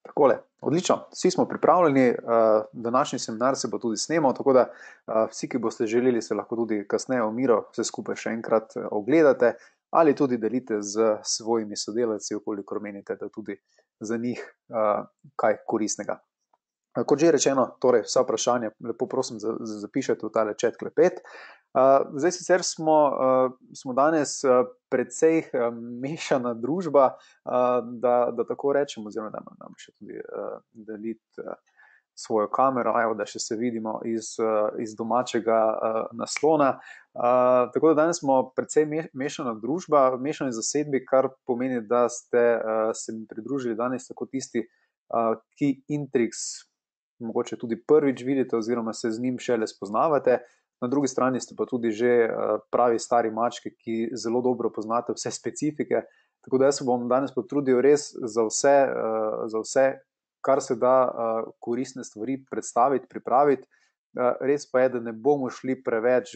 Takole, odlično, vsi smo pripravljeni, današnji seminar se bo tudi snemal, tako da vsi, ki boste želeli, se lahko tudi kasneje v miru vse skupaj še enkrat ogledate ali tudi delite z svojimi sodelavci, kolikor menite, da tudi za njih kaj koristnega. Kot že rečeno, torej vsa vprašanja lepo prosim zapišete v tale chat klepet. Zdaj sicer smo danes precej mešana družba, da tako rečem, oziroma da nam še tudi deliti svojo kamero, evo, da še se vidimo iz domačega naslona. Tako da danes smo precej mešana družba, mešani zasedbi, kar pomeni, da ste se mi pridružili danes tako tisti, ki Intrix mogoče tudi prvič vidite oziroma se z njim šele spoznavate. Na drugi strani ste pa tudi že pravi stari mački, ki zelo dobro poznate vse specifike, tako da jaz se bom danes potrudil res za vse, kar se da koristne stvari predstaviti, pripraviti. Res pa je, da ne bomo šli preveč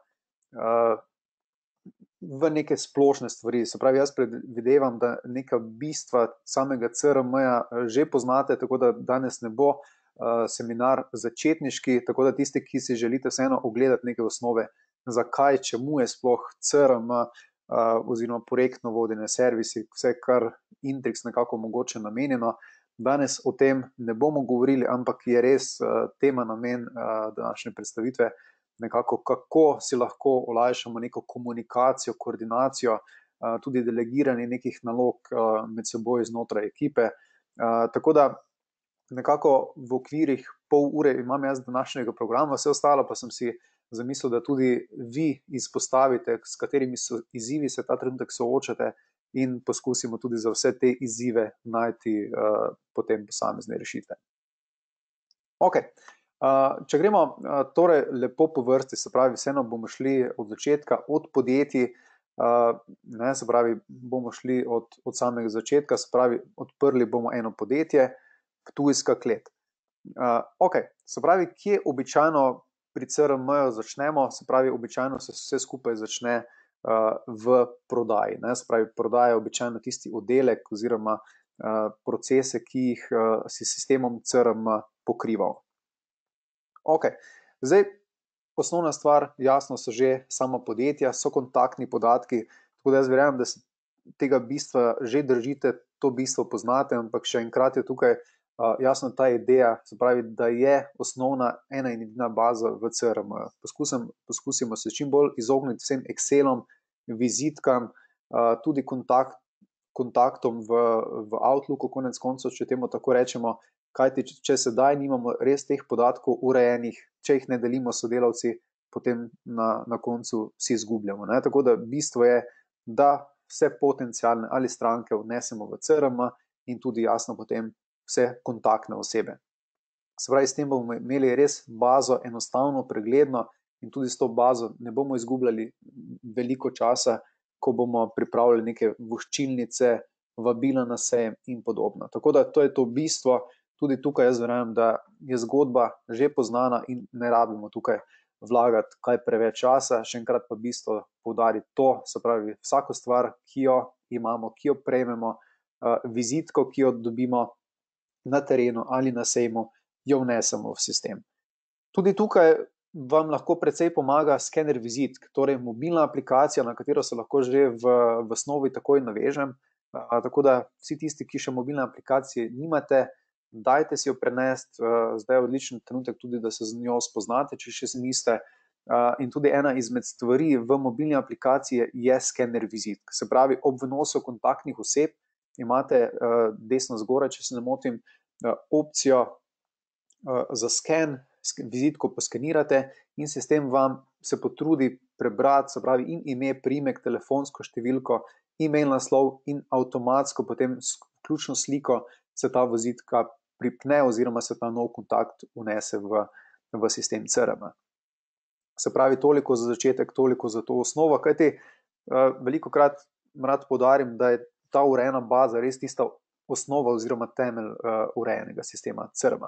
v neke splošne stvari. Se pravi, jaz predvidevam, da neka bistva samega CRM-ja že poznate, tako da danes ne bo seminar začetniški, tako da tisti, ki si želite vseeno ogledati neke osnove, zakaj, čemu je sploh CRM oziroma projektno vodenje, servisi, vse kar Intrix nekako mogoče namenjeno. Danes o tem ne bomo govorili, ampak je res tema namen današnje predstavitve nekako, kako si lahko olajšamo neko komunikacijo, koordinacijo, tudi delegiranje nekih nalog med seboj znotraj ekipe. Tako da nekako v okvirih pol ure imam jaz današnjega programa, vse ostalo pa sem si zamislil, da tudi vi izpostavite, s katerimi izzivi se ta trenutek soočate in poskusimo tudi za vse te izzive najti potem posamezne rešitve. Ok, če gremo torej lepo po vrsti, se pravi, vseeno bomo šli od začetka, od podjetij, se pravi, bomo šli od samega začetka, se pravi, odprli bomo eno podjetje, Ptujska klet. Ok, se pravi, kje običajno pri CRM-ju začnemo, se pravi, običajno se vse skupaj začne v prodaji. Se pravi, prodaja je običajno tisti oddelek oziroma procese, ki jih si sistemom CRM pokrival. Ok, zdaj osnovna stvar, jasno so že sama podjetja, so kontaktni podatki, tako da jaz verjamem, da se tega bistva že držite, to bistvo poznate, ampak še enkrat je tukaj jasno ta ideja, se pravi, da je osnovna ena in edina baza v CRM. Poskusimo se čim bolj izogniti vsem Excelom, vizitkam, tudi kontaktom v Outlooku, konec koncev, če temu tako rečemo, kajti če sedaj nimamo res teh podatkov urejenih, če jih ne delimo sodelavci, potem na koncu vsi izgubljamo. Tako da bistvo je, da vse potencialne ali stranke vnesemo v CRM in tudi jasno potem vse kontaktne osebe. Se pravi, s tem bomo imeli res bazo enostavno, pregledno in tudi s to bazo ne bomo izgubljali veliko časa, ko bomo pripravljali neke voščilnice, vabila na sejem in podobno. Tako da to je to bistvo, tudi tukaj jaz verjamem, da je zgodba že poznana in ne rabimo tukaj vlagati kaj preveč časa, še enkrat pa bistvo poudariti to, se pravi, vsako stvar, ki jo imamo, ki jo prejmemo, vizitko, ki jo dobimo na terenu ali na sejmu, jo vnesemo v sistem. Tudi tukaj vam lahko precej pomaga skener vizitk, torej mobilna aplikacija, na katero se lahko že v osnovi takoj navežem, tako da vsi tisti, ki še mobilne aplikacije nimate, dajte si jo prenesti, zdaj je odličen trenutek tudi, da se z njo spoznate, če še se niste. In tudi ena izmed stvari v mobilni aplikaciji je skener vizitk, se pravi, ob vnosu kontaktnih oseb imate desno zgoraj, če se ne motim, opcijo za sken, vizitko poskenirate in sistem vam se potrudi prebrati, se pravi, in ime, priimek, telefonsko številko, e-mail naslov in avtomatsko potem s ključno sliko se ta vizitka pripne oziroma se ta nov kontakt vnese v sistem CRM. Se pravi, toliko za začetek, toliko za to osnovo, kajti velikokrat rad poudarim, da je ta urejena baza res tista osnova oziroma temelj urejenega sistema CRM.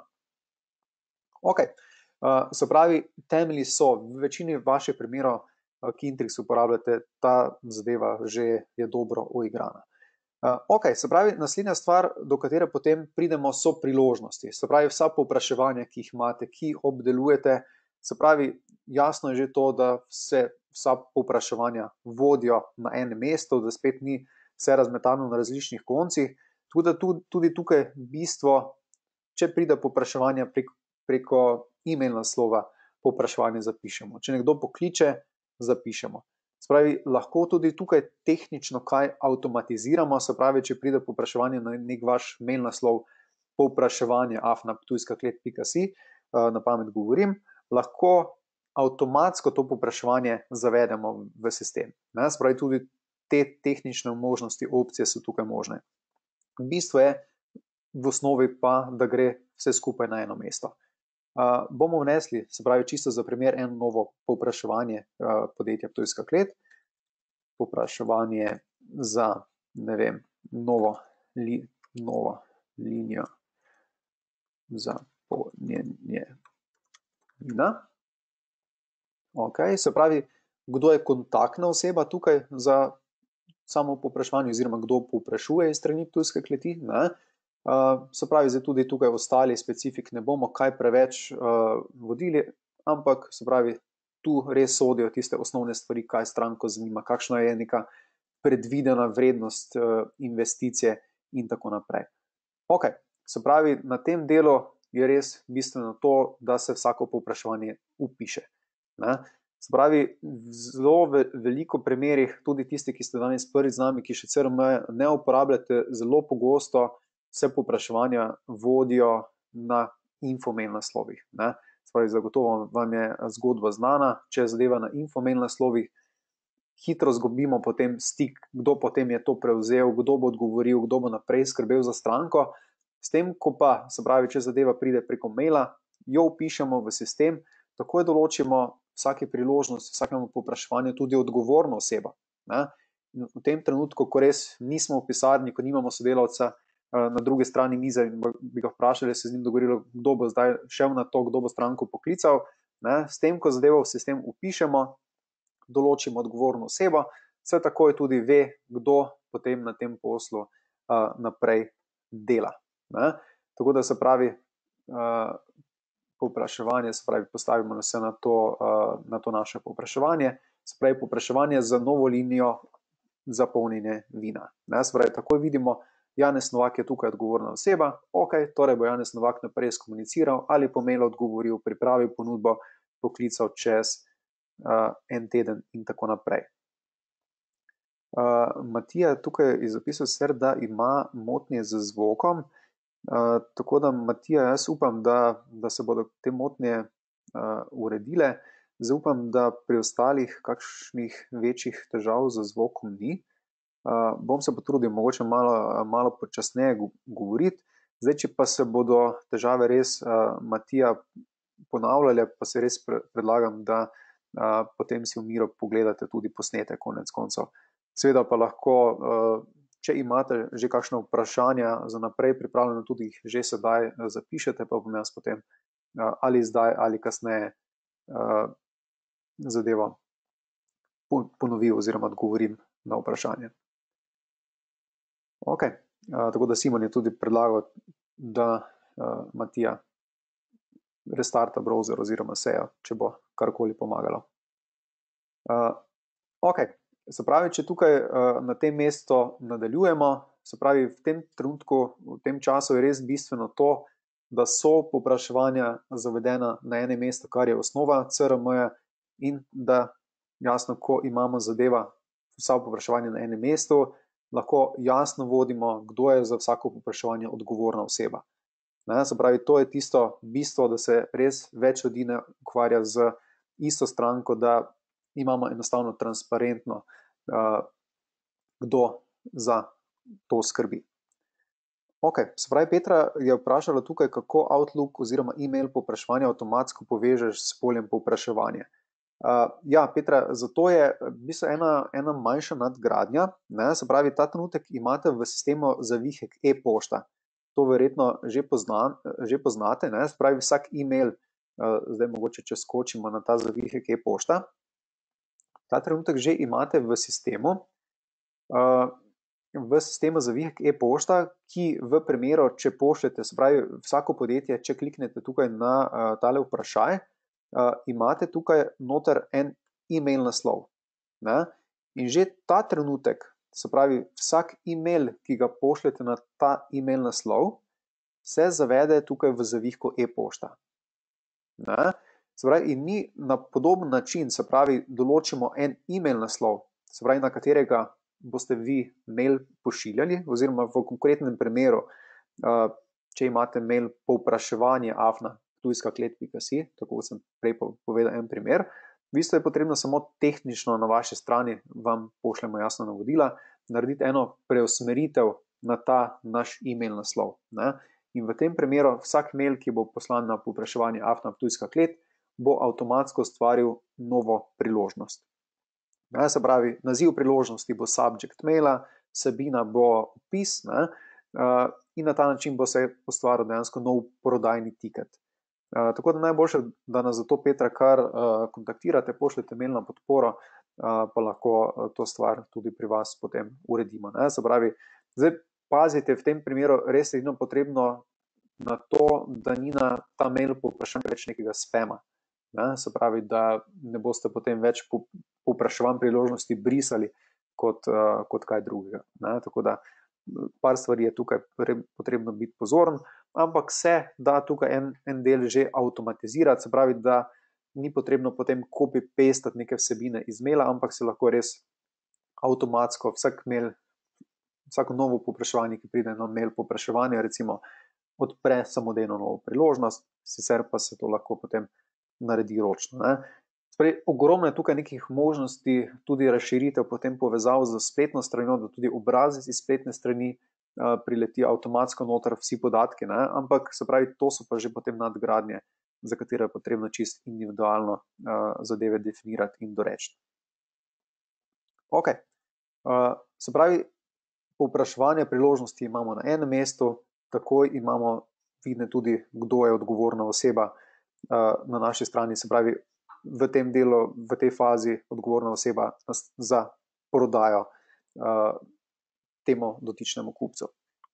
Ok, se pravi, temelji so v večini vaših primerov, ki Intrix uporabljate, ta zadeva že je dobro uigrana. Ok, se pravi, naslednja stvar, do katere potem pridemo, so priložnosti. Se pravi, vsa povpraševanja, ki jih imate, ki jih obdelujete, se pravi, jasno je že to, da se vsa povpraševanja vodijo na enem mestu, da spet ni vse razmetano na različnih koncih. Tudi, tudi tukaj bistvo, če pride povpraševanja preko e-mail naslova, povpraševanje zapišemo. Če nekdo pokliče, zapišemo. Spravi, lahko tudi tukaj tehnično kaj avtomatiziramo, se pravi, če pride povpraševanje na nek vaš mail naslov, povpraševanje@ptujskaklet.si, na pamet govorim, lahko avtomatsko to povpraševanje zavedemo v sistem. Spravi, tudi te tehnične možnosti, opcije so tukaj možne. Bistvo je v osnovi pa, da gre vse skupaj na eno mesto. Bomo vnesli, se pravi, čisto za primer, eno novo povpraševanje podjetja Ptujska klet, povpraševanje za, ne vem, novo linijo za polnjenje vina. Ok, se pravi, kdo je kontaktna oseba tukaj za samo povpraševanje, oziroma kdo povprašuje iz strani Ptujske kleti, ne? Se pravi, zdaj tudi tukaj ostali specifik ne bomo kaj preveč vodili, ampak se pravi, tu res sodijo tiste osnovne stvari, kaj stranko zanima, kakšna je neka predvidena vrednost investicije in tako naprej. Ok, se pravi, na tem delu je res bistveno to, da se vsako povpraševanje upiše. Ne? Se pravi, v zelo veliko primerih, tudi tisti, ki ste danes prvič z nami, ki še CRM ne uporabljate, zelo pogosto se povpraševanja vodijo na infomail naslovih. Ne? Spravi, zagotovo vam je zgodba znana, če je zadeva na infomail naslovih, hitro zgubimo potem stik, kdo potem je to prevzel, kdo bo odgovoril, kdo bo naprej skrbel za stranko. S tem, ko pa, se pravi, če zadeva pride preko maila, jo upišemo v sistem, takoj določimo vsake priložnosti, vsakemu povpraševanju tudi odgovorno osebo. Ne? V tem trenutku, ko res nismo v pisarni, ko nimamo sodelavca na drugi strani mize in bi ga vprašali, se z njim dogovorilo, kdo bo zdaj šel na to, kdo bo stranko poklical. Ne? S tem, ko zadevo v sistem upišemo, določimo odgovorno osebo, se takoj tudi ve, kdo potem na tem poslu naprej dela. Ne? Tako da se pravi, povpraševanje, se pravi, postavimo se na to naše povpraševanje, se pravi, povpraševanje za novo linijo za polnjenje vina. Ne? Se pravi, takoj vidimo, Janez Novak je tukaj odgovorna oseba, ok, torej bo Janez Novak naprej skomuniciral ali po mailu odgovoril, pripravil ponudbo, poklical čez en teden in tako naprej. Matija tukaj je zapisal sicer, da ima motnje z zvokom, tako da Matija, jaz upam, da se bodo te motnje uredile, zdaj upam, da pri ostalih kakšnih večjih težav z zvokom ni. Bom se potrudil mogoče malo počasneje govoriti. Zdaj, če pa se bodo težave res, Matija, ponavljale, pa se res predlagam, da potem si v miru pogledate tudi posnete konec koncev. Seveda pa lahko, če imate že kakšno vprašanja za naprej pripravljeno, tudi jih že sedaj zapišete, pa bom jaz potem ali zdaj ali kasneje zadevo ponovil oziroma odgovorim na vprašanje. Ok, tako da Simon je tudi predlagal, da Matija restarta browser oziroma sejo, če bo karkoli pomagalo. Ok, se pravi, če tukaj na tem mestu nadaljujemo, se pravi, v tem trenutku, v tem času je res bistveno to, da so povpraševanja zavedena na enem mestu, kar je osnova CRM-ja, in da jasno, ko imamo zadeva vsa povpraševanja na enem mestu, lahko jasno vodimo, kdo je za vsako povpraševanje odgovorna oseba. Ne, se pravi, to je tisto bistvo, da se res več ljudi ne ukvarja z isto stranko, da imamo enostavno transparentno, kdo za to skrbi. Ok, se pravi, Petra je vprašala tukaj, kako Outlook oziroma e-mail povpraševanja avtomatsko povežeš s poljem povpraševanja. Ja, Petra, zato je v bistvu ena manjša nadgradnja, ne, se pravi, ta trenutek imate v sistemu zavihek e-pošta. To verjetno že poznate, ne, se pravi, vsak e-mail, zdaj mogoče če skočimo na ta zavihek e-pošta, ta trenutek že imate v sistemu v sistemu zavihek e-pošta, ki v primeru, če pošljete, se pravi vsako podjetje, če kliknete tukaj na tale vprašaj, imate tukaj noter en e-mail naslov. Ne? In že ta trenutek, se pravi vsak e-mail, ki ga pošljete na ta e-mail naslov, se zavede tukaj v zavihku e-pošta. Ne? Se pravi, in mi na podoben način, se pravi, določimo en e-mail naslov, se pravi, na katerega boste vi mail pošiljali, oziroma v konkretnem primeru, če imate mail povpraševanje@ptujskaklet.si, tako kot sem prej povedal en primer, v bistvu je potrebno samo tehnično na vaši strani, vam pošljemo jasno navodila, narediti eno preusmeritev na ta naš e-mail naslov. Ne? In v tem primeru vsak mail, ki bo poslan na povpraševanje@ptujskaklet, bo avtomatsko ustvaril novo priložnost. Ne, se pravi, naziv priložnosti bo subject maila, vsebina bo opis, ne, in na ta način bo se ustvaril dejansko nov prodajni tiket. Tako da najboljše, da nas zato Petra kar kontaktirate, pošljete mail na podporo, pa lahko to stvar tudi pri vas potem uredimo. Ne. Se pravi, zdaj pazite, v tem primeru res je edino potrebno na to, da ni na ta mail povpraševanj več nekega spama. Ne, se pravi, da ne boste potem več povpraševanj priložnosti brisali kot kaj drugega. Ne, tako da par stvari je tukaj potrebno biti pozoren, ampak se da tukaj en del že avtomatizirati, se pravi, da ni potrebno potem copy-pastati neke vsebine iz maila, ampak se lahko res avtomatsko vsako novo povpraševanje, ki pride na mail povpraševanje, recimo odpre samodejno novo priložnost, sicer pa se to lahko potem naredi ročno. Ne. Sprej, ogromno je tukaj nekih možnosti, tudi razširitev potem povezav z spletno stranjo, da tudi obrazec iz spletne strani prileti avtomatsko noter vsi podatki, ne. Ampak se pravi, to so pa že potem nadgradnje, za katero je potrebno čisto individualno zadeve definirati in doreči. Ok, se pravi, povpraševanje priložnosti imamo na enem mestu, takoj imamo vidne tudi, kdo je odgovorna oseba na naši strani, se pravi, v tem delu, v tej fazi odgovorna oseba za prodajo temu dotičnemu kupcu.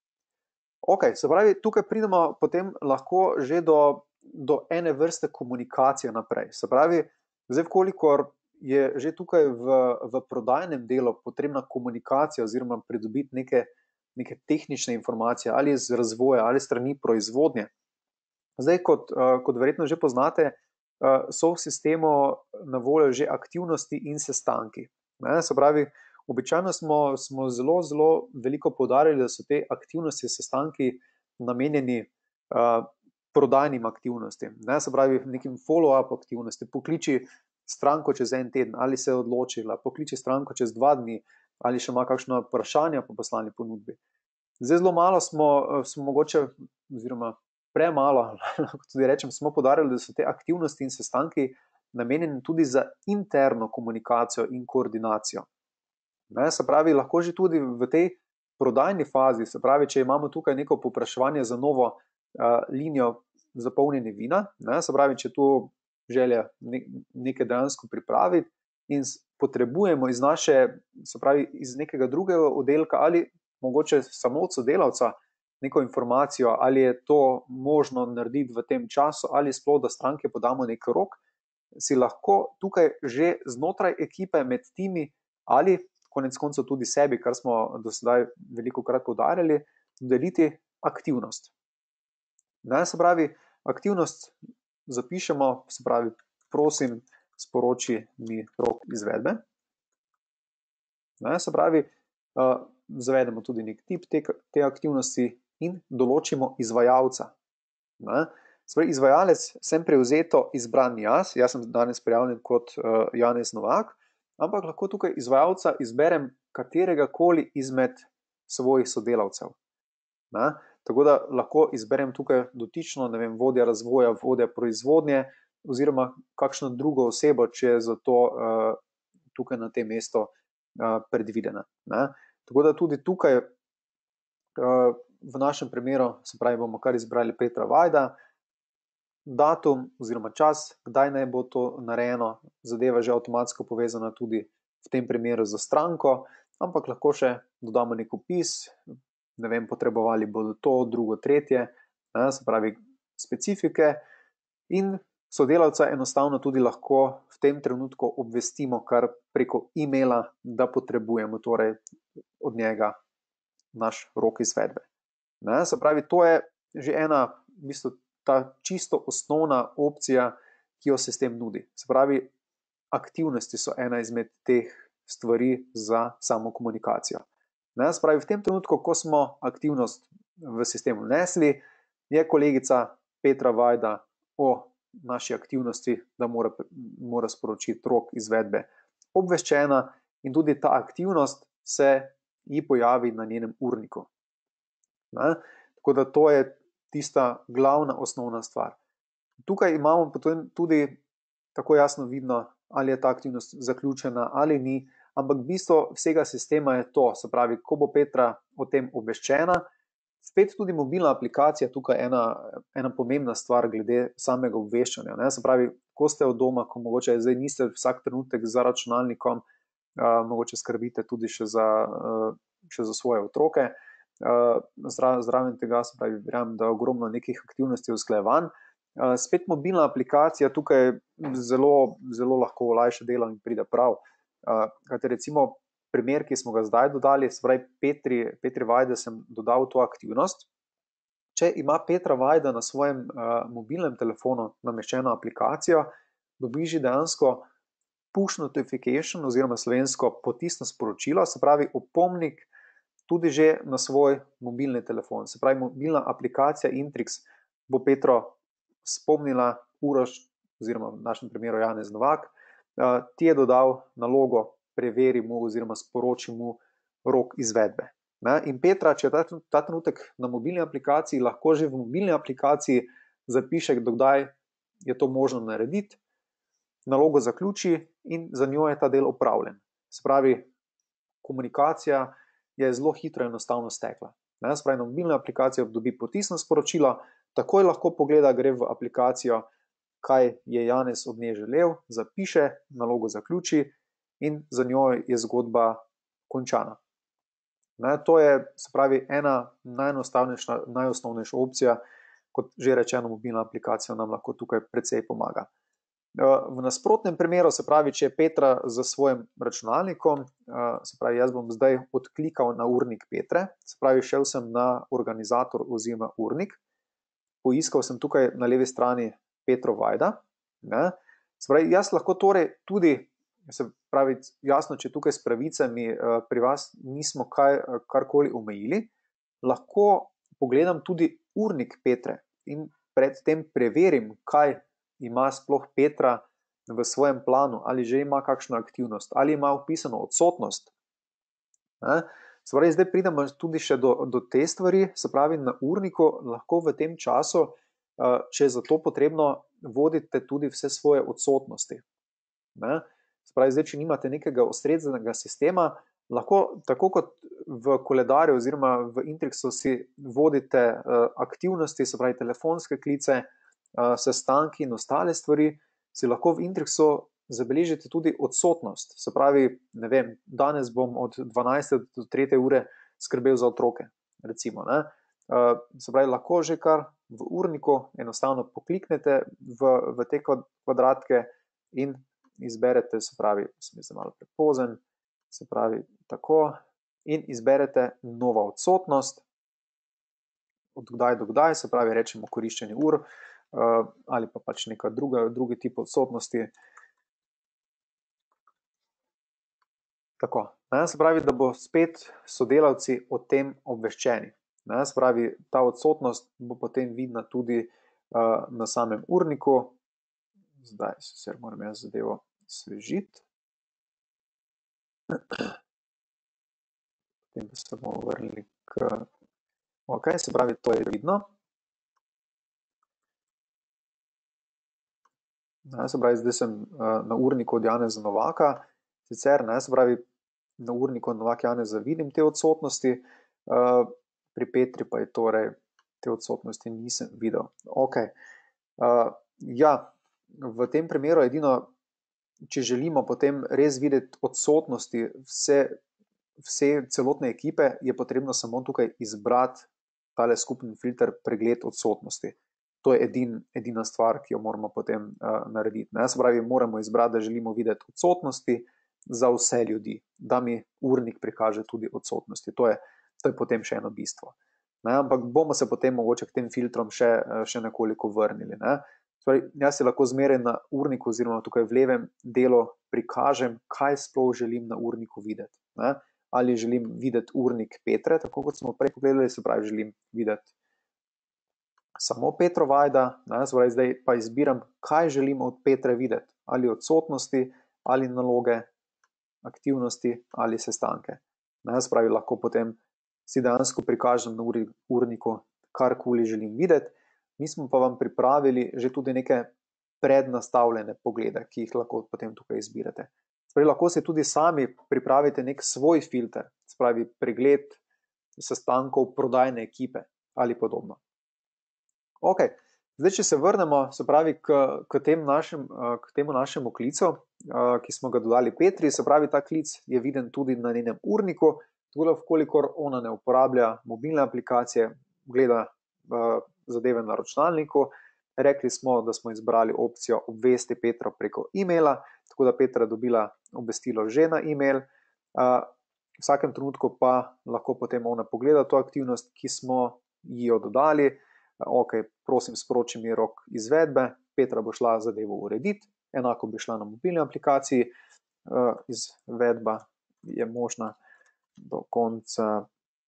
Ok, se pravi, tukaj pridemo potem lahko že do ene vrste komunikacije naprej. Se pravi, zdaj vkolikor je že tukaj v prodajnem delu potrebna komunikacija oziroma pridobiti neke tehnične informacije ali iz razvoja ali strani proizvodnje. Zdaj, kot verjetno že poznate, so v sistemu na voljo že aktivnosti in sestanki. Ne? Se pravi, običajno smo zelo, zelo veliko poudarjali, da so te aktivnosti, sestanki namenjeni prodajnim aktivnostim. Ne? Se pravi, nekim follow-up aktivnosti, pokliči stranko čez en teden, ali se je odločila, pokliči stranko čez 2 dni, ali še ima kakšno vprašanje po poslani ponudbi. Zdaj zelo malo smo mogoče, oziroma premalo, tudi rečem, smo poudarjali, da so te aktivnosti in sestanki namenjeni tudi za interno komunikacijo in koordinacijo. Ne, se pravi, lahko že tudi v tej prodajni fazi, se pravi, če imamo tukaj neko povpraševanje za novo linijo za polnjenje vina, ne, se pravi, če tu želja nekaj dejansko pripraviti in potrebujemo iz iz nekega drugega oddelka ali mogoče samo od sodelavca neko informacijo, ali je to možno narediti v tem času, ali sploh, da stranke podamo nek rok, si lahko tukaj že znotraj ekipe med timi ali konec koncev tudi sebi, kar smo do sedaj veliko krat poudarjali, deliti aktivnost. Ne, se pravi, aktivnost zapišemo, se pravi, prosim, sporoči mi rok izvedbe. Ne, se pravi, zavedemo tudi nek tip te aktivnosti in določimo izvajalca. Ne? Spravi, izvajalec sem prevzeto izbran jaz sem danes prijavljen kot Janez Novak, ampak lahko tukaj izvajalca izberem kateregakoli izmed svojih sodelavcev. Ne? Tako da lahko izberem tukaj dotično, ne vem, vodja razvoja, vodja proizvodnje oziroma kakšno drugo osebo, če je za to tukaj na tem mestu predvidena. Ne? Tako da tudi tukaj v našem primeru, se pravi, bomo kar izbrali Petra Vajda, datum oziroma čas, kdaj naj bo to narejeno, zadeva že avtomatsko povezana tudi v tem primeru za stranko, ampak lahko še dodamo nek opis, ne vem, potrebovali bodo to, drugo, tretje, se pravi specifike, in sodelavca enostavno tudi lahko v tem trenutku obvestimo kar preko e-maila, da potrebujemo torej od njega naš rok izvedbe. Se pravi, to je že ena, v bistvu, ta čisto osnovna opcija, ki jo sistem nudi. Se pravi, aktivnosti so ena izmed teh stvari za samo komunikacijo. Se pravi, v tem trenutku, ko smo aktivnost v sistemu vnesli, je kolegica Petra Vajda o naši aktivnosti, da mora sporočiti rok izvedbe, obveščena, in tudi ta aktivnost se ji pojavi na njenem urniku. Tako da to je tista glavna osnovna stvar. Tukaj imamo potem tudi tako jasno vidno, ali je ta aktivnost zaključena ali ni, ampak bistvo vsega sistema je to, se pravi, ko bo Petra o tem obveščena, spet tudi mobilna aplikacija tukaj ena pomembna stvar glede samega obveščanja. Se pravi, ko ste od doma, ko mogoče zdaj niste vsak trenutek za računalnikom, mogoče skrbite tudi še za svoje otroke, zraven tega, se pravi, verjamem, da ogromno nekih aktivnosti usklajevanj. Spet mobilna aplikacija tukaj zelo, zelo lahko olajša delo in pride prav. Kajti recimo primer, ki smo ga zdaj dodali, se pravi Petri Vajde sem dodal to aktivnost. Če ima Petra Vajda na svojem mobilnem telefonu nameščeno aplikacijo, dobiš dejansko push notification oziroma slovensko potisno sporočilo, se pravi opomnik tudi že na svoj mobilni telefon. Se pravi, mobilna aplikacija Intrix bo Petro spomnila, Uroš, oziroma v našem primeru Janez Novak, ti je dodal nalogo, preveri mu oziroma sporoči mu rok izvedbe. In Petra, če je ta trenutek na mobilni aplikaciji, lahko že v mobilni aplikaciji zapiše, dokdaj je to možno narediti, nalogo zaključi in za njo je ta del opravljen. Se pravi, komunikacija je zelo hitro in enostavno stekla. Se pravi, na mobilno aplikacijo dobi potisno sporočilo, takoj lahko pogleda, gre v aplikacijo, kaj je Janez od nje želel, zapiše, nalogo zaključi in za njo je zgodba končana. To je, se pravi, ena najosnovnejša opcija, kot že rečeno, mobilna aplikacija nam lahko tukaj precej pomaga. V nasprotnem primeru, se pravi, če je Petra za svojim računalnikom, se pravi, jaz bom zdaj odklikal na urnik Petre, se pravi, šel sem na organizator oziroma urnik, poiskal sem tukaj na levi strani Petro Vajda, se pravi, jaz lahko torej tudi, se pravi, jasno, če tukaj s pravicami pri vas nismo karkoli omejili, lahko pogledam tudi urnik Petre in predtem preverim, kaj ima sploh Petra v svojem planu, ali že ima kakšno aktivnost, ali ima vpisano odsotnost. Se pravi, zdaj pridemo tudi še do te stvari, se pravi, na urniku lahko v tem času, če je za to potrebno, vodite tudi vse svoje odsotnosti. Se pravi, zdaj, če nimate nekega ustreznega sistema, lahko tako kot v koledarju oziroma v Intrixu si vodite aktivnosti, se pravi, telefonske klice, sestanki in ostale stvari, si lahko v Intrixu zabeležite tudi odsotnost. Se pravi, ne vem, danes bom od 12. do 3. ure skrbel za otroke, recimo. Se pravi, lahko že kar v urniku enostavno pokliknete v te kvadratke in izberete, se pravi, sem malo prepozen, se pravi, tako, in izberete nova odsotnost, od kdaj do kdaj, se pravi, rečemo koriščenje ur, ali pa pač neka drugi tip odsotnosti. Tako, se pravi, da bo spet sodelavci o tem obveščeni. Se pravi, ta odsotnost bo potem vidna tudi na samem urniku. Zdaj se moram jaz zadevo svežiti. Potem se bomo vrnili k... Ok, se pravi, to je vidno. Se pravi, zdaj sem na urniku od Janeza Novaka, sicer, se pravi, na urniku Novak Janeza vidim te odsotnosti, pri Petri pa je torej te odsotnosti nisem videl. Ok, ja, v tem primeru edino, če želimo potem res videti odsotnosti celotne ekipe, je potrebno samo tukaj izbrati tale skupni filter pregled odsotnosti. To je edina stvar, ki jo moramo potem narediti. Se pravi, moramo izbrati, da želimo videti odsotnosti za vse ljudi, da mi urnik prikaže tudi odsotnosti. To je potem še eno bistvo. Ampak bomo se potem mogoče k tem filtrom še nekoliko vrnili. Jaz si lahko zmeraj na urniku oziroma tukaj v levem delu prikažem, kaj sploh želim na urniku videti. Ali želim videti urnik Petre, tako kot smo prej pogledali, se pravi, želim videti samo Petro Vajda, zdaj pa izbiram, kaj želim od Petre videti, ali odsotnosti, ali naloge, aktivnosti, ali sestanke. Se pravi, lahko potem si dejansko prikažem na urniku, karkoli želim videti. Mi smo pa vam pripravili že tudi neke prednastavljene poglede, ki jih lahko potem tukaj izbirate. Spravi, lahko si tudi sami pripravite nek svoj filter, spravi pregled sestankov prodajne ekipe ali podobno. Ok, zdaj če se vrnemo, se pravi, k temu našemu klicu, ki smo ga dodali Petri, se pravi, ta klic je viden tudi na njenem urniku, tako da vkolikor ona ne uporablja mobilne aplikacije, gleda zadeve na računalniku. Rekli smo, da smo izbrali opcijo obvesti Petro preko e-maila, tako da Petra je dobila obvestilo že na e-mail. V vsakem trenutku pa lahko potem ona pogleda to aktivnost, ki smo ji jo dodali. Ok, prosim, sporoči mi rok izvedbe. Petra bo šla zadevo urediti, enako bi šla na mobilni aplikaciji. Izvedba je možna do konca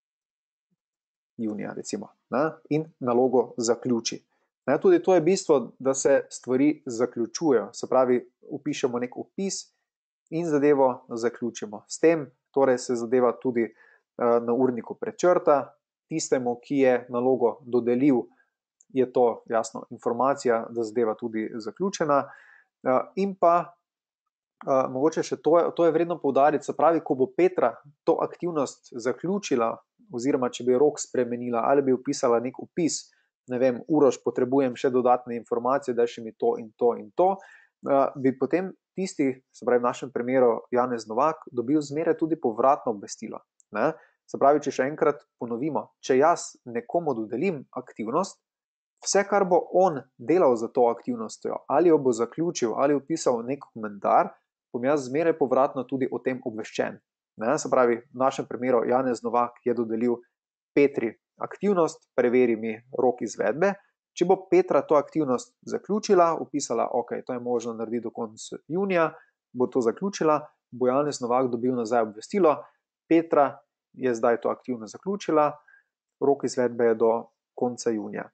junija, recimo, in nalogo zaključi. Tudi to je bistvo, da se stvari zaključujejo, se pravi, upišemo nek opis in zadevo zaključimo. S tem torej se zadeva tudi na urniku prečrta, tistemu, ki je nalogo dodelil, je to jasno informacija, da zadeva tudi zaključena. In pa mogoče še to je vredno poudariti, se pravi, ko bo Petra to aktivnost zaključila, oziroma če bi rok spremenila ali bi upisala nek opis, ne vem, Uroš, potrebujem še dodatne informacije, da še mi to in to in to, bi potem tisti, se pravi v našem primeru Janez Novak, dobil zmeraj tudi povratno obvestilo. Se pravi, če še enkrat ponovimo, če jaz nekomu dodelim aktivnost, vse, kar bo on delal za to aktivnostjo, ali jo bo zaključil, ali upisal nek komentar, bom jaz zmeraj povratno tudi o tem obveščen. Se pravi, v našem primeru Janez Novak je dodelil Petri aktivnost, preveri mi rok izvedbe. Če bo Petra to aktivnost zaključila, upisala, ok, to je možno narediti do konca junija, bo to zaključila, bo Janez Novak dobil nazaj obvestilo, Petra je zdaj to aktivnost zaključila, rok izvedbe je do konca junija.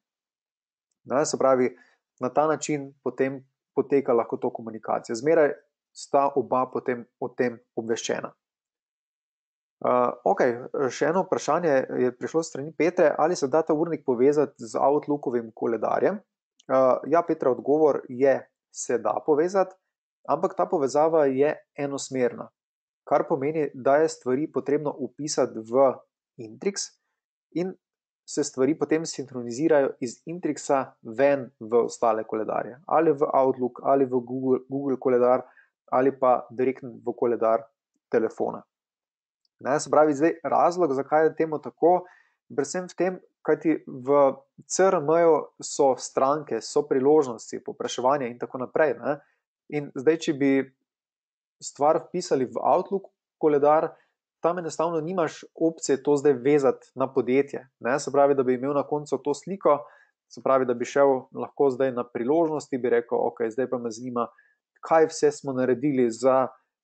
Se pravi, na ta način potem poteka lahko to komunikacija. Zmeraj sta oba potem o tem obveščena. Ok, še eno vprašanje je prišlo strani Petre, ali se da ta urnik povezati z Outlookovim koledarjem? Ja, Petra, odgovor je, se da povezati, ampak ta povezava je enosmerna, kar pomeni, da je stvari potrebno upisati v Intrix in se stvari potem sinhronizirajo iz Intrixa ven v ostale koledarje, ali v Outlook, ali v Google koledar, ali pa direktno v koledar telefona. Se pravi, zdaj razlog, zakaj je temu tako, predvsem v tem, kajti v CRM-ju so stranke, so priložnosti, povpraševanja in tako naprej. In zdaj, če bi stvar vpisali v Outlook koledar, tam enostavno nimaš opcije to zdaj vezati na podjetje. Se pravi, da bi imel na koncu to sliko, se pravi, da bi šel lahko zdaj na priložnosti, bi rekel, ok, zdaj pa me zanima, kaj vse smo naredili za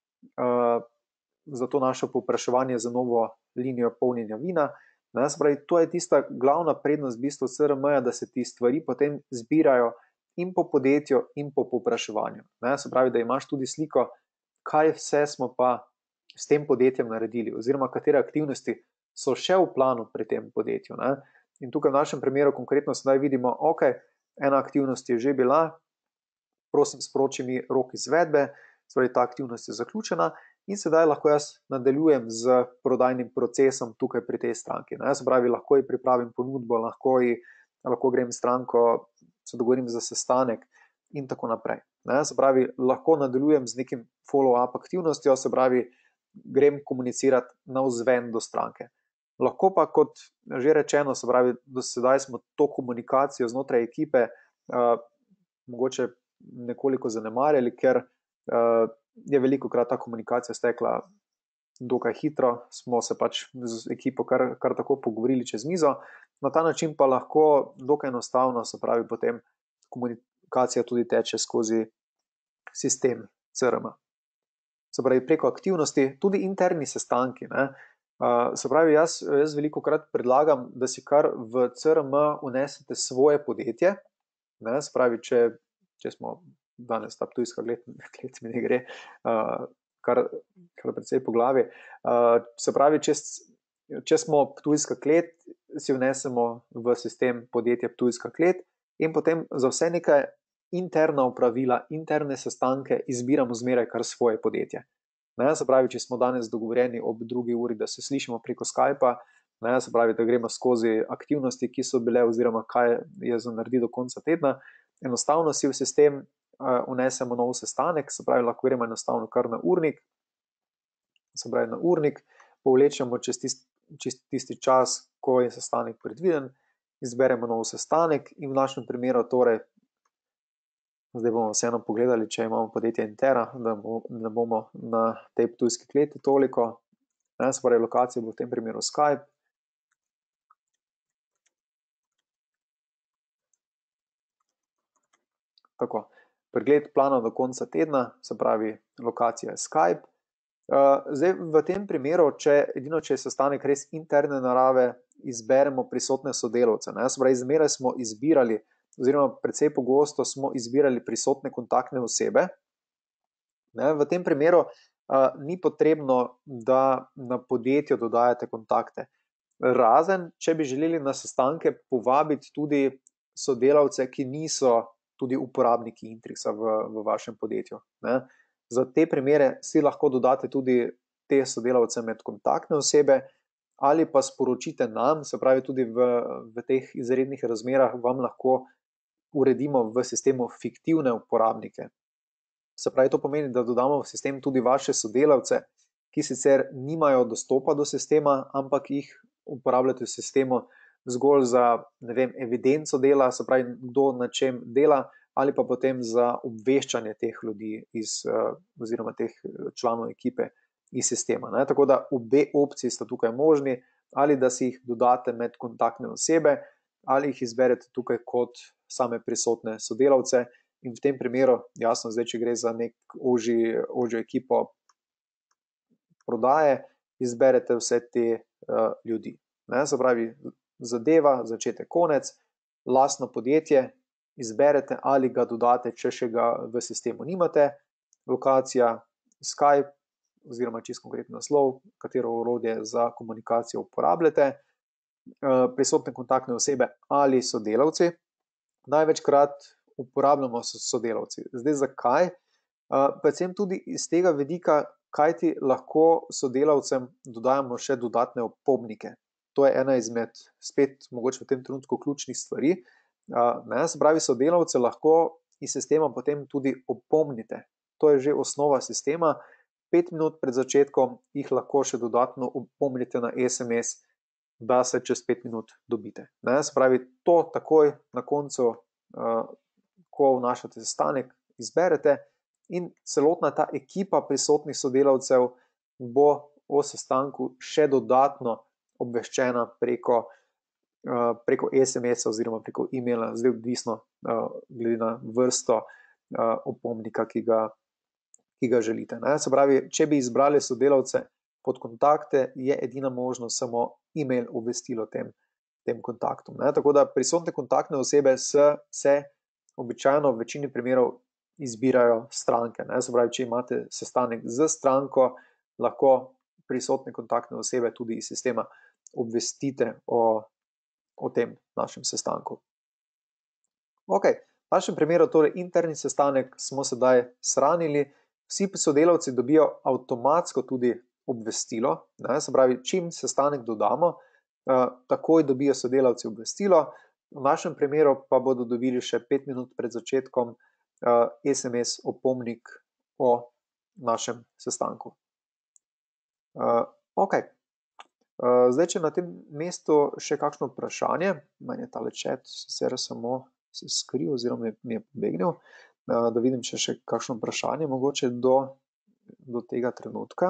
to naše povpraševanje za novo linijo polnjenja vina. Se pravi, to je tista glavna prednost v bistvu CRM-ja, da se ti stvari potem zbirajo in po podjetju in po povpraševanju. Se pravi, da imaš tudi sliko, kaj vse smo pa s tem podjetjem naredili, oziroma katere aktivnosti so še v planu pri tem podjetju. In tukaj v našem primeru konkretno sedaj vidimo, ok, ena aktivnost je že bila, prosim, sporoči mi rok izvedbe, torej ta aktivnost je zaključena in sedaj lahko jaz nadaljujem z prodajnim procesom tukaj pri tej stranki. Se pravi, lahko ji pripravim ponudbo, lahko grem stranko, se dogovorim za sestanek in tako naprej. Se pravi, lahko nadaljujem z nekim follow-up aktivnostjo, se pravi, grem komunicirati navzven do stranke. Lahko pa, kot že rečeno, se pravi, do sedaj smo to komunikacijo znotraj ekipe mogoče nekoliko zanemarjali, ker je veliko krat ta komunikacija stekla dokaj hitro, smo se pač z ekipo kar tako pogovorili čez mizo, na ta način pa lahko dokaj enostavno, se pravi, potem komunikacija tudi teče skozi sistem CRM. Se pravi, preko aktivnosti, tudi interni sestanki, ne. Se pravi, jaz veliko krat predlagam, da si kar v CRM unesete svoje podjetje, ne. Se pravi, če smo danes ta ptujska klet mi ne gre, kar precej po glavi. Se pravi, če smo Ptujska klet, si vnesemo v sistem podjetja Ptujska klet in potem za vse neke interna opravila, interne sestanke izbiramo zmeraj kar svoje podjetje. Ne, se pravi, če smo danes dogovorjeni ob 2. uri, da se slišimo preko Skypa, ne, se pravi, da gremo skozi aktivnosti, ki so bile oziroma kaj je za narediti do konca tedna, enostavno si v sistem vnesemo nov sestanek, se pravi, lahko gremo enostavno kar na urnik, se pravi, na urnik, povlečemo čez tisti čas, ko je sestanek predviden, izberemo nov sestanek in v našem primeru torej, zdaj bomo vseeno pogledali, če imamo podjetje Intera, da ne bomo na tej Ptujski kleti toliko, ne, se pravi, lokacija bo v tem primeru Skype. Tako, pregled plana do konca tedna, se pravi, lokacija je Skype. Zdaj, v tem primeru, če je sestanek res interne narave, izberemo prisotne sodelavce, ne, se pravi, zmeraj smo izbirali, oziroma precej pogosto smo izbirali prisotne kontaktne osebe. Ne, v tem primeru ni potrebno, da na podjetju dodajate kontakte. Razen, če bi želeli na sestanke povabiti tudi sodelavce, ki niso tudi uporabniki Intrixa v vašem podjetju. Ne. Za te primere si lahko dodate tudi te sodelavce med kontaktne osebe ali pa sporočite nam, se pravi tudi v teh izrednih razmerah vam lahko uredimo v sistemu fiktivne uporabnike. Se pravi, to pomeni, da dodamo v sistem tudi vaše sodelavce, ki sicer nimajo dostopa do sistema, ampak jih uporabljate v sistemu zgolj za, ne vem, evidenco dela, se pravi, kdo na čem dela, ali pa potem za obveščanje teh ljudi oziroma teh članov ekipe iz sistema. Ne? Tako da obe opciji sta tukaj možni, ali da si jih dodate med kontaktne osebe, ali jih izberete tukaj kot same prisotne sodelavce in v tem primeru, jasno, zdaj, če gre za nek ožjo ekipo prodaje, izberete vse te ljudi. Ne? Se pravi, zadeva, začetek, konec, lastno podjetje, izberete ali ga dodate, če še ga v sistemu nimate, lokacija Skype oziroma čisto konkretno naslov, katero orodje za komunikacijo uporabljate, prisotne kontaktne osebe ali sodelavci. Največkrat uporabljamo sodelavci. Zdaj, zakaj? Predvsem tudi iz tega vidika, kaj ti lahko sodelavcem dodajamo še dodatne opomnike. To je ena izmed, spet mogoče v tem trenutku, ključnih stvari. Ne, se pravi, sodelavce lahko iz sistema potem tudi opomnite. To je že osnova sistema. 5 minut pred začetkom jih lahko še dodatno opomnite na SMS, da se čez 5 minut dobite. Ne, se pravi, to takoj na koncu, ko vnašate sestanek, izberete in celotna ta ekipa prisotnih sodelavcev bo o sestanku še dodatno obveščena preko SMS-a oziroma preko e-maila, zdaj odvisno glede na vrsto opomnika, ki ga želite. Ne? Se pravi, če bi izbrali sodelavce pod kontakte, je edina možnost samo e-mail obvestilo tem kontaktom. Ne? Tako da prisotne kontaktne osebe se običajno v večini primerov izbirajo stranke. Ne? Se pravi, če imate sestanek z stranko, lahko prisotne kontaktne osebe tudi iz sistema obvestite o tem našem sestanku. Ok, v našem primeru torej interni sestanek smo sedaj shranili, vsi sodelavci dobijo avtomatsko tudi obvestilo, ne? Se pravi, čim sestanek dodamo, takoj dobijo sodelavci obvestilo, v našem primeru pa bodo dobili še 5 minut pred začetkom SMS opomnik o našem sestanku. Ok. Zdaj, če na tem mestu še kakšno vprašanje, meni je tale chat sicer samo se skril oziroma mi je pobegnil, da vidim, če še kakšno vprašanje mogoče do tega trenutka.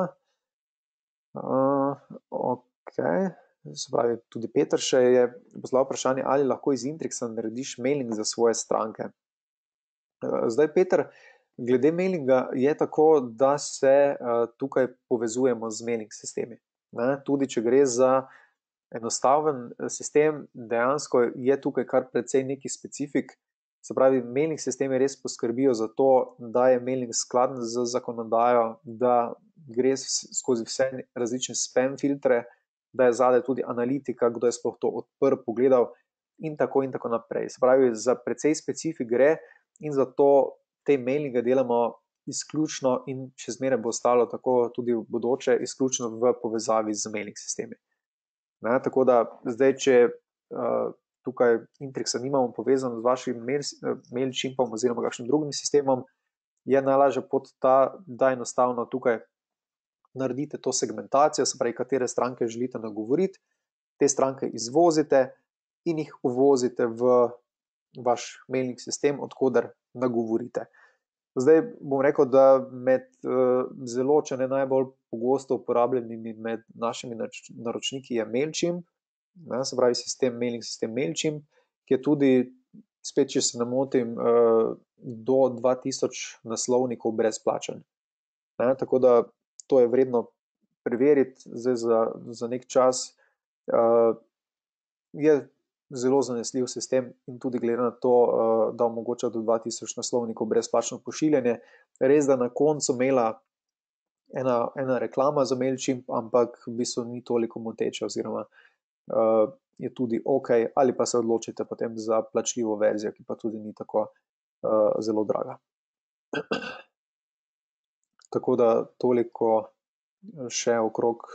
Ok, se pravi, tudi Peter še je poslal vprašanje, ali lahko iz Intrixa narediš mailing za svoje stranke. Zdaj, Peter, glede mailinga je tako, da se tukaj povezujemo z mailing sistemi. Tudi če gre za enostaven sistem, dejansko je tukaj kar precej neki specifik. Se pravi, mailing sistemi res poskrbijo za to, da je mailing skladen z zakonodajo, da gre skozi vse različne spam filtre, da je zadaj tudi analitika, kdo je sploh to odprl, pogledal in tako naprej. Se pravi, za precej specifik gre in zato te mailinge delamo izključno in še zmeraj bo ostalo tako tudi v bodoče, izključno v povezavi z mailing sistemi. Tako da zdaj, če tukaj Intrixa nimamo povezano z vašim Mailchimpom oziroma kakšnim drugim sistemom, je najlažja pot ta, da enostavno tukaj naredite to segmentacijo, se pravi, katere stranke želite nagovoriti, te stranke izvozite in jih uvozite v vaš mailing sistem, odkoder nagovorite. Zdaj bom rekel, da med zelo, če ne najbolj pogosto uporabljenimi med našimi naročniki je Mailchimp, se pravi mailing sistem Mailchimp, ki je tudi, spet če se ne motim, do 2000 naslovnikov brezplačen. Tako da to je vredno preveriti, zdaj za nek čas je zelo zanesljiv sistem in tudi glede na to, da omogoča do 2000 naslovnikov brezplačno pošiljanje. Res, da na koncu maila ena reklama za Mailchimp, ampak v bistvu ni toliko moteče oziroma je tudi ok, ali pa se odločite potem za plačljivo verzijo, ki pa tudi ni tako zelo draga. Tako da toliko še okrog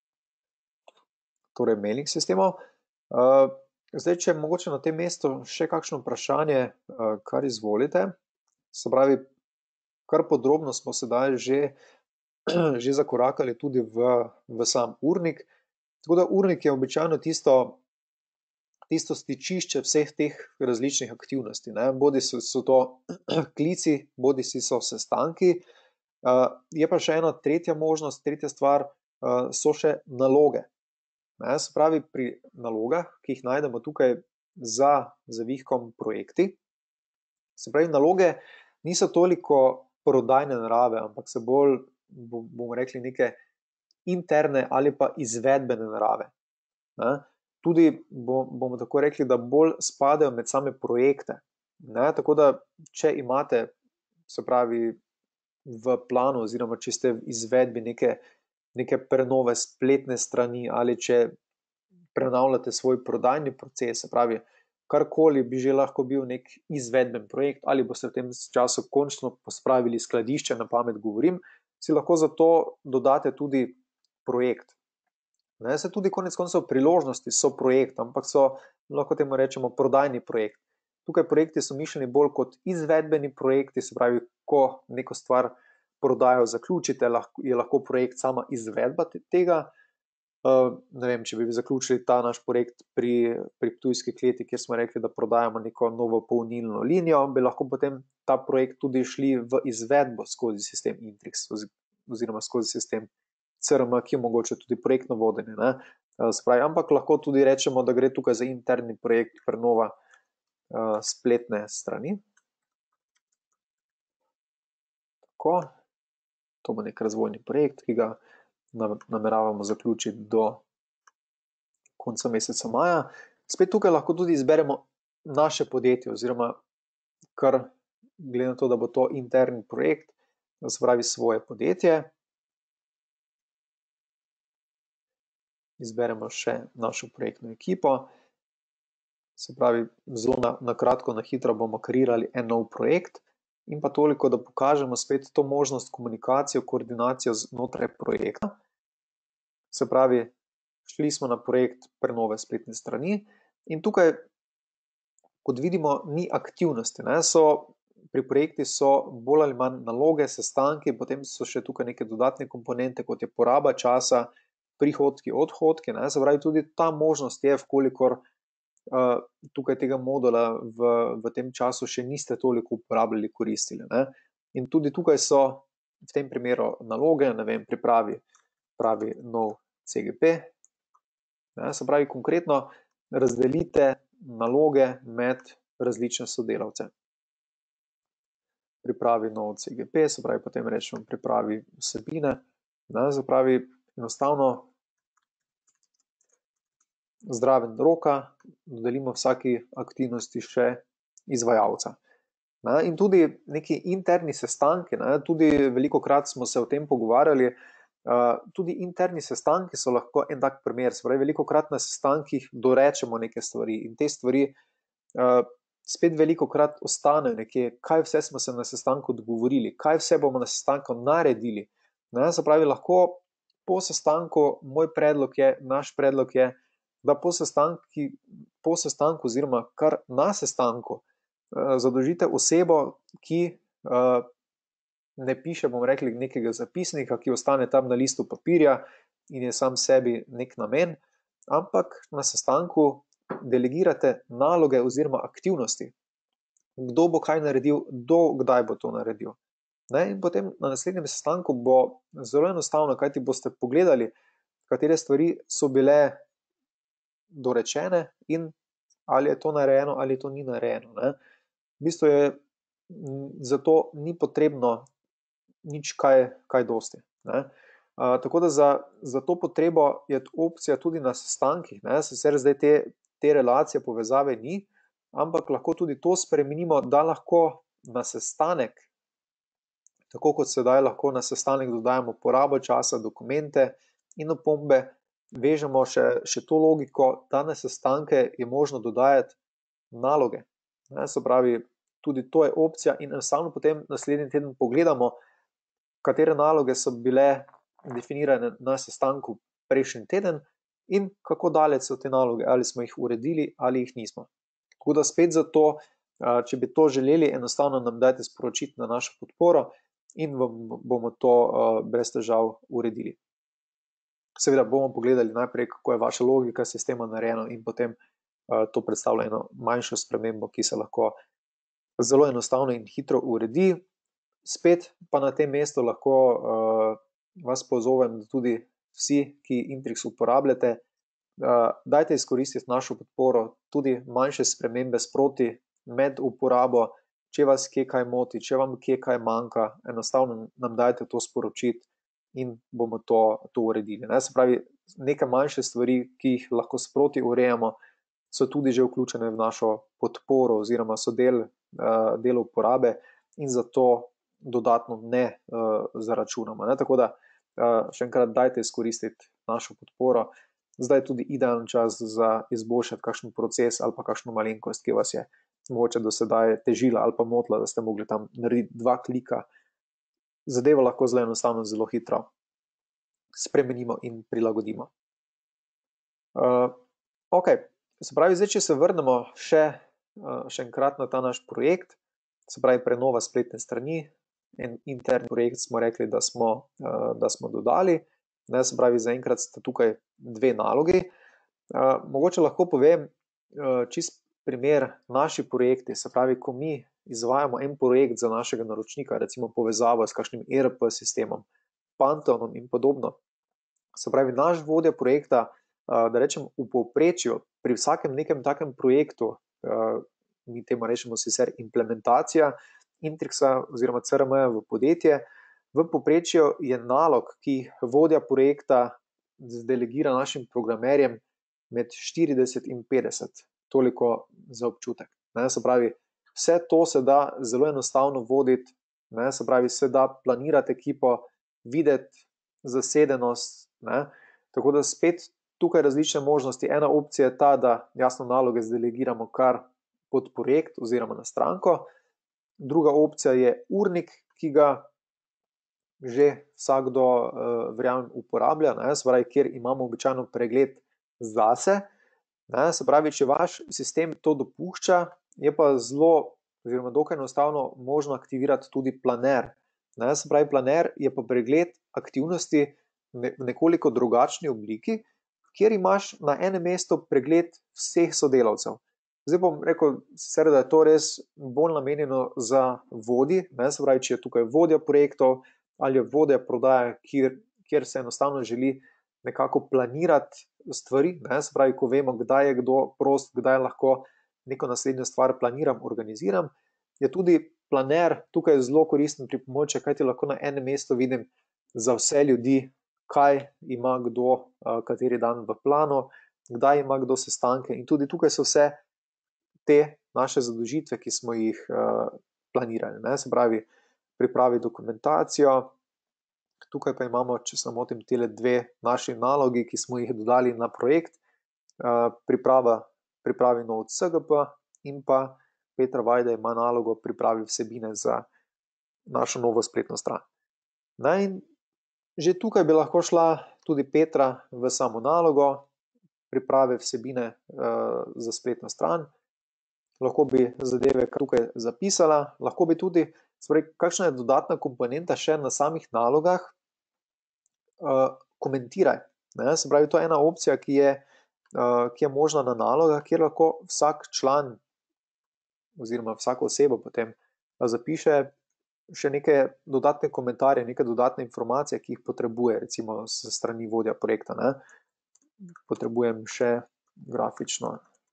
torej mailing sistemov. Zdaj, če mogoče na tem mestu še kakšno vprašanje, kar izvolite. Se pravi, kar podrobno smo sedaj že zakorakali tudi v sam urnik. Tako da urnik je običajno tisto stičišče vseh teh različnih aktivnosti. Bodi so to klici, bodi so sestanki. Je pa še ena tretja možnost, tretja stvar, so še naloge. Se pravi, pri nalogah, ki jih najdemo tukaj za zavihkom projekti, se pravi, naloge niso toliko prodajne narave, ampak se bolj, bomo rekli, neke interne ali pa izvedbene narave. Tudi bomo tako rekli, da bolj spadajo med same projekte. Tako da, če imate, se pravi, v planu oziroma če ste v izvedbi neke prenove spletne strani ali če prenavljate svoj prodajni proces, se pravi, karkoli bi že lahko bil nek izvedben projekt ali boste v tem času končno pospravili skladišče, na pamet govorim, si lahko za to dodate tudi projekt. Se tudi konec koncev priložnosti so projekt, ampak so, lahko temu rečemo, prodajni projekt. Tukaj projekti so mišljeni bolj kot izvedbeni projekti, se pravi, ko neko stvar prodajo zaključite, je lahko projekt sama izvedba tega. Ne vem, če bi zaključili ta naš projekt pri Ptujski kleti, kjer smo rekli, da prodajamo neko novo polnilno linijo, bi lahko potem ta projekt tudi šli v izvedbo skozi sistem Intrix oziroma skozi sistem CRM, ki omogoča tudi projektno vodenje. Ampak lahko tudi rečemo, da gre tukaj za interni projekt prenova spletne strani. Tako. To bo nek razvojni projekt, ki ga nameravamo zaključiti do konca meseca maja. Spet tukaj lahko tudi izberemo naše podjetje oziroma kar glede na to, da bo to interni projekt, se pravi svoje podjetje. Izberemo še našo projektno ekipo. Se pravi, zelo na kratko, na hitro bomo kreirali en nov projekt. In pa toliko, da pokažemo spet to možnost komunikacijo, koordinacijo znotraj projekta. Se pravi, šli smo na projekt prenove spletne strani in tukaj, kot vidimo, ni aktivnosti. So pri projektih so bolj ali manj naloge, sestanki, potem so še tukaj neke dodatne komponente, kot je poraba časa, prihodki, odhodki. Se pravi, tudi ta možnost je, vkolikor tukaj tega modula v tem času še niste toliko uporabljali, koristili. In tudi tukaj so v tem primeru naloge, ne vem, pripravi nov CGP. Se pravi, konkretno razdelite naloge med različne sodelavce. Pripravi nov CGP, se pravi, potem rečemo pripravi vsebine. Se pravi, enostavno zraven roka dodelimo vsaki aktivnosti še izvajalca. In tudi neki interni sestanki, tudi velikokrat smo se o tem pogovarjali, tudi interni sestanki so lahko en tak primer. Se pravi, velikokrat na sestankih dorečemo neke stvari in te stvari spet velikokrat ostanejo nekje, kaj vse smo se na sestanku dogovorili, kaj vse bomo na sestanku naredili. Se pravi, lahko po sestanku, naš predlog je, da po sestanku oziroma kar na sestanku zadolžite osebo, ki ne piše, bomo rekli, nekega zapisnika, ki ostane tam na listu papirja in je sam sebi nek namen, ampak na sestanku delegirate naloge oziroma aktivnosti. Kdo bo kaj naredil, kdaj bo to naredil. In potem na naslednjem sestanku bo zelo enostavno, kajti boste pogledali, katere stvari so bile dorečene in ali je to narejeno ali to ni narejeno. V bistvu je zato ni potrebno nič kaj dosti. Tako da za to potrebo je opcija tudi na sestankih. Sicer zdaj te relacije, povezave ni, ampak lahko tudi to spremenimo, da lahko na sestanek, tako kot sedaj lahko na sestanek dodajamo porabo časa, dokumente in opombe, vežemo še to logiko, da na sestanke je možno dodajati naloge. Se pravi, tudi to je opcija in enostavno potem naslednji teden pogledamo, katere naloge so bile definirane na sestanku prejšnji teden in kako daleč so te naloge, ali smo jih uredili ali jih nismo. Tako da spet za to, če bi to želeli, enostavno nam dajte sporočiti na našo podporo in bomo to brez težav uredili. Seveda bomo pogledali najprej, kako je vaša logika sistema narejena in potem to predstavlja eno manjšo spremembo, ki se lahko zelo enostavno in hitro uredi. Spet pa na tem mestu lahko vas pozovem, da tudi vsi, ki Intrix uporabljate, dajte izkoristiti našo podporo, tudi manjše spremembe sproti med uporabo, če vas kje kaj moti, če vam kje kaj manjka, enostavno nam dajte to sporočiti in bomo to uredili. Se pravi, neke manjše stvari, ki jih lahko sproti urejamo, so tudi že vključene v našo podporo oziroma so del uporabe in zato dodatno ne zaračunamo. Tako da še enkrat dajte izkoristiti našo podporo. Zdaj je tudi idealen čas za izboljšati kakšen proces ali pa kakšno malenkost, ki vas je mogoče do sedaj težila ali pa motila, da ste mogli tam narediti 2 klika. Zadevo lahko zelo enostavno, zelo hitro spremenimo in prilagodimo. Ok, se pravi, zdaj, če se vrnemo še enkrat na ta naš projekt, se pravi prenova spletne strani, en interni projekt smo rekli, da smo dodali, se pravi, zaenkrat sta tukaj 2 nalogi. Mogoče lahko povem čist primer naši projekti, se pravi, ko mi izvajamo en projekt za našega naročnika, recimo povezavo s kakšnim ERP sistemom, Pantoonom in podobno. Se pravi, naš vodja projekta, da rečem v povprečju, pri vsakem nekem takem projektu, mi temu rečemo sicer implementacija Intrixa oziroma CRM-ja v podjetje, v povprečju je nalog, ki vodja projekta delegira našim programerjem med 40 in 50, toliko za občutek. Se pravi, vse to se da zelo enostavno voditi, se pravi, se da planirati ekipo, videti zasedenost, tako da spet tukaj različne možnosti. Ena opcija je ta, da jasno naloge zdelegiramo kar pod projekt oziroma na stranko. Druga opcija je urnik, ki ga že vsakdo verjamem uporablja, se pravi, kjer imamo običajno pregled zase. Se pravi, če vaš sistem to dopušča, je pa zelo oziroma dokaj enostavno možno aktivirati tudi planer. Se pravi, planer je pa pregled aktivnosti v nekoliko drugačni obliki, kjer imaš na enem mestu pregled vseh sodelavcev. Zdaj bom rekel, sicer, da je to res bolj namenjeno za vodji, se pravi, če je tukaj vodja projektov ali je vodja prodaje, kjer se enostavno želi nekako planirati stvari, se pravi, ko vemo, kdaj je kdo prost, kdaj lahko neko naslednjo stvar planiram, organiziram, je tudi planer tukaj zelo koristen pripomoček, kaj ti lahko na enem mestu vidim za vse ljudi, kaj ima kdo, kateri dan v planu, kdaj ima kdo sestanke, in tudi tukaj so vse te naše zadolžitve, ki smo jih planirali, se pravi, pripravi dokumentacijo. Tukaj pa imamo, če se motim, tele dve naši nalogi, ki smo jih dodali na projekt, pripravi nov CGP in pa Petra Vajda ima nalogo pripravi vsebine za našo novo spletno stran. In že tukaj bi lahko šla tudi Petra v samo nalogo priprave vsebine za spletno stran. Lahko bi zadeve tukaj zapisala, lahko bi tudi, kakšna je dodatna komponenta še na samih nalogah, komentiraj. Se pravi, to je ena opcija, ki je možna na nalogah, kjer lahko vsak član oziroma vsaka oseba potem zapiše še neke dodatne komentarje, neke dodatne informacije, ki jih potrebuje, recimo s strani vodja projekta. Potrebujem še grafično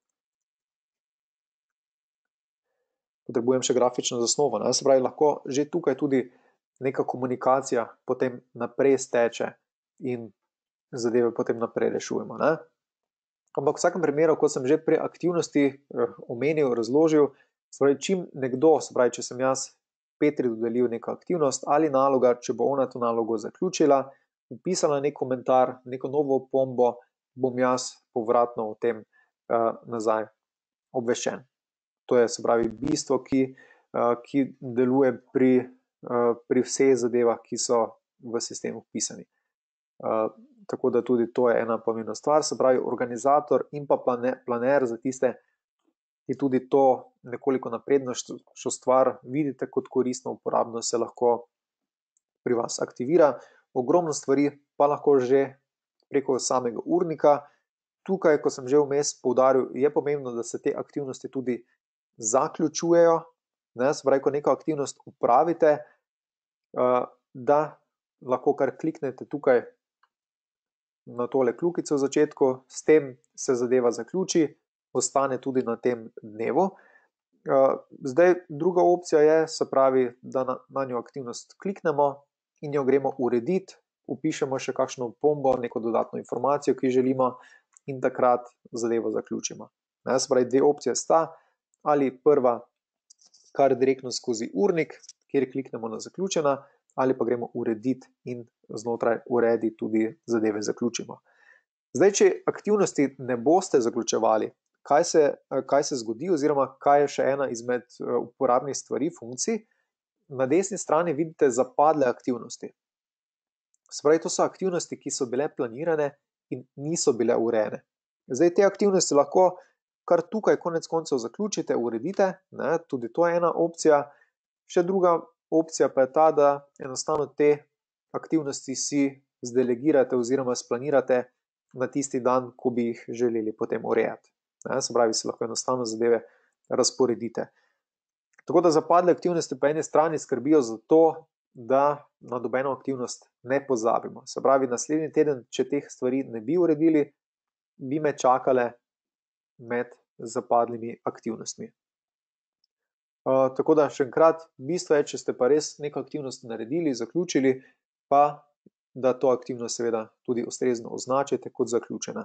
zasnovo. Se pravi, lahko že tukaj tudi neka komunikacija potem naprej steče in zadeve potem naprej rešujemo. Ampak v vsakem primeru, ko sem že pri aktivnosti omenil, razložil, se pravi, čim nekdo, se pravi, če sem jaz Petri dodelil neko aktivnost ali naloga, če bo ona to nalogo zaključila, upisala nek komentar, neko novo opombo, bom jaz povratno o tem nazaj obveščen. To je, se pravi, bistvo, ki deluje pri vseh zadevah, ki so v sistemu vpisani. Tako da tudi to je ena pomembna stvar, se pravi, organizator in pa planer za tiste, ki tudi to nekoliko naprednejšo stvar vidite kot koristno, uporabno, se lahko pri vas aktivira. Ogromno stvari pa lahko že preko samega urnika. Tukaj, ko sem že vmes poudaril, je pomembno, da se te aktivnosti tudi zaključujejo. Se pravi, ko neko aktivnost upravite, da lahko kar kliknete tukaj na tole kljukico v začetku, s tem se zadeva zaključi, ostane tudi na tem dnevu. Zdaj, druga opcija je, se pravi, da na njo aktivnost kliknemo in jo gremo urediti, upišemo še kakšno opombo, neko dodatno informacijo, ki želimo, in takrat zadevo zaključimo. Se pravi, dve opcije sta, ali prva kar direktno skozi urnik, kjer kliknemo na zaključena, ali pa gremo urediti in znotraj uredi tudi zadeve zaključimo. Zdaj, če aktivnosti ne boste zaključevali, kaj se zgodi, oziroma kaj je še ena izmed uporabnih stvari, funkcij, na desni strani vidite zapadle aktivnosti. Se pravi, to so aktivnosti, ki so bile planirane in niso bile urejene. Zdaj, te aktivnosti lahko kar tukaj konec koncev zaključite, uredite, tudi to je ena opcija. Še druga opcija pa je ta, da enostavno te aktivnosti si zdelegirate oziroma splanirate na tisti dan, ko bi jih želeli potem urejati. Se pravi, si lahko enostavno zadeve razporedite. Tako da zapadle aktivnosti po eni strani skrbijo za to, da na nobeno aktivnost ne pozabimo. Se pravi, naslednji teden, če teh stvari ne bi uredili, bi me čakale med zapadlimi aktivnostmi. Tako da še enkrat, bistvo je, če ste pa res neko aktivnost naredili, zaključili, pa da to aktivnost seveda tudi ustrezno označite kot zaključena.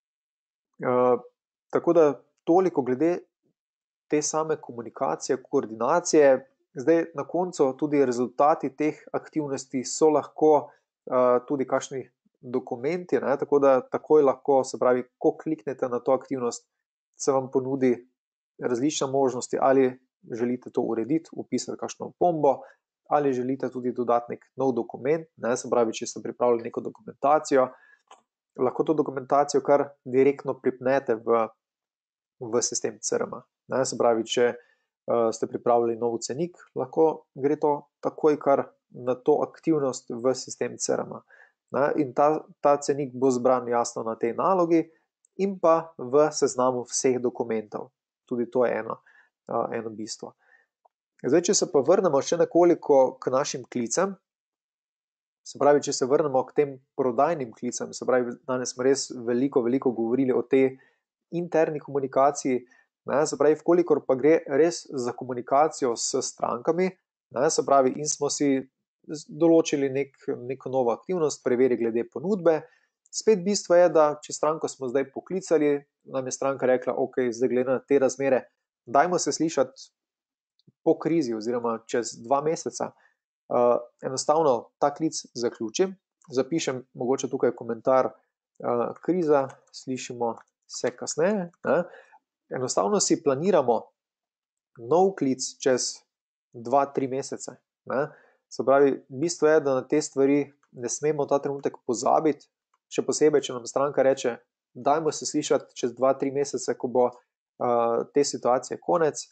Tako da toliko glede te same komunikacije, koordinacije. Zdaj na koncu tudi rezultati teh aktivnosti so lahko tudi kakšni dokumenti, tako da takoj lahko, se pravi, ko kliknete na to aktivnost, se vam ponudi različne možnosti, ali želite to urediti, upisati kakšno opombo, ali želite tudi dodati nek nov dokument, se pravi, če ste pripravili neko dokumentacijo, lahko to dokumentacijo kar direktno pripnete v sistem CRM. Se pravi, če ste pripravili nov cenik, lahko gre to takoj kar na to aktivnost v sistem CRM. In ta cenik bo zbran jasno na tej nalogi in pa v seznamu vseh dokumentov. Tudi to je eno bistvo. Zdaj, če se pa vrnemo še nekoliko k našim klicem, se pravi, če se vrnemo k tem prodajnim klicem, se pravi, danes smo res veliko govorili o tej interni komunikaciji, se pravi, vkolikor pa gre res za komunikacijo s strankami, se pravi, in smo si določili neko novo aktivnost, preveri glede ponudbe, spet bistvo je, da če stranko smo zdaj poklicali, nam je stranka rekla, ok, zdaj glede na te razmere, dajmo se slišati po krizi oziroma čez 2 meseca, enostavno ta klic zaključim, zapišem mogoče tukaj komentar, kriza, slišimo se kasneje, enostavno si planiramo nov klic čez 2-3 mesece, se pravi, bistvo je, da na te stvari ne smemo ta trenutek pozabiti, še posebej, če nam stranka reče, dajmo se slišati čez 2-3 mesece, ko bo te situacije konec,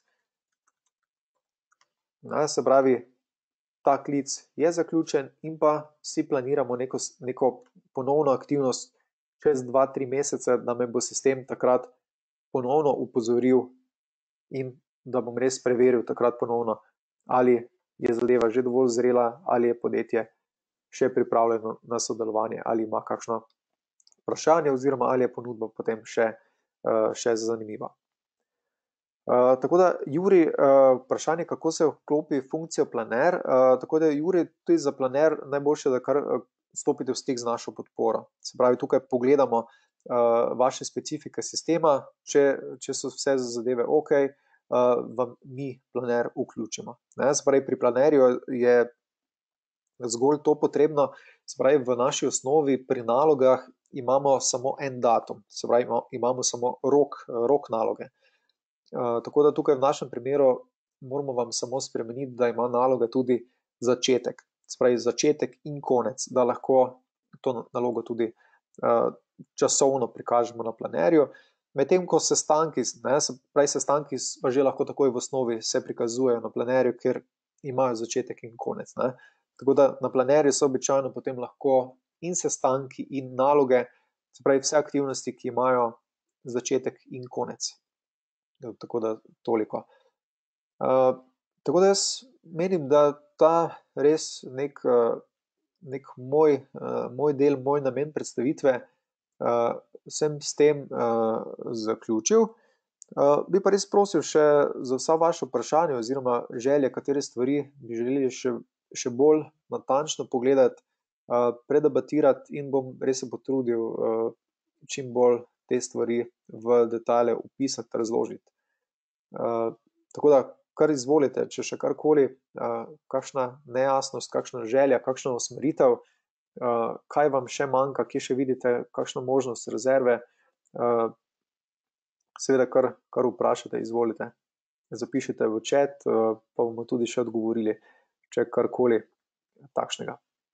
se pravi, ta klic je zaključen in pa si planiramo neko ponovno aktivnost čez 2-3 mesece, da me bo sistem takrat ponovno upozoril in da bom res preveril takrat ponovno, ali je zadeva že dovolj zrela, ali je podjetje še pripravljeno na sodelovanje, ali ima kakšno vprašanje oziroma ali je ponudba potem še zanimiva. Tako da, Juri, vprašanje, kako se vklopi funkcijo planer, tako da, Juri, tudi za planer najboljše, da kar stopite v stik z našo podporo. Se pravi, tukaj pogledamo vaše specifike sistema, če so vse zadeve ok, vam mi planer vključimo. Se pravi, pri planerju je zgolj to potrebno, se pravi, v naši osnovi pri nalogah imamo samo en datum, se pravi, imamo samo rok naloge. Tako da tukaj v našem primeru moramo vam samo spremeniti, da ima naloga tudi začetek, se pravi začetek in konec, da lahko to nalogo tudi časovno prikažemo na planerju, medtem ko sestanki, se pravi sestanki pa že lahko takoj v osnovi se prikazujejo na planerju, ker imajo začetek in konec. Tako da na planerju so običajno potem lahko in sestanki in naloge, se pravi vse aktivnosti, ki imajo začetek in konec. Tako da toliko. Tako da jaz menim, da ta res nek moj del, moj namen predstavitve sem s tem zaključil. Bi pa res prosil še za vsa vaše vprašanja oziroma želje, katere stvari bi želeli še bolj natančno pogledati, predebatirati in bom res se potrudil čim bolj te stvari v detalje opisati, razložiti. Tako da, kar izvolite, če še karkoli, kakšna nejasnost, kakšna želja, kakšna usmeritev, kaj vam še manjka, kje še vidite kakšno možnost rezerve, seveda kar vprašate, izvolite. Zapišite v chat, pa bomo tudi še odgovorili, če karkoli takšnega.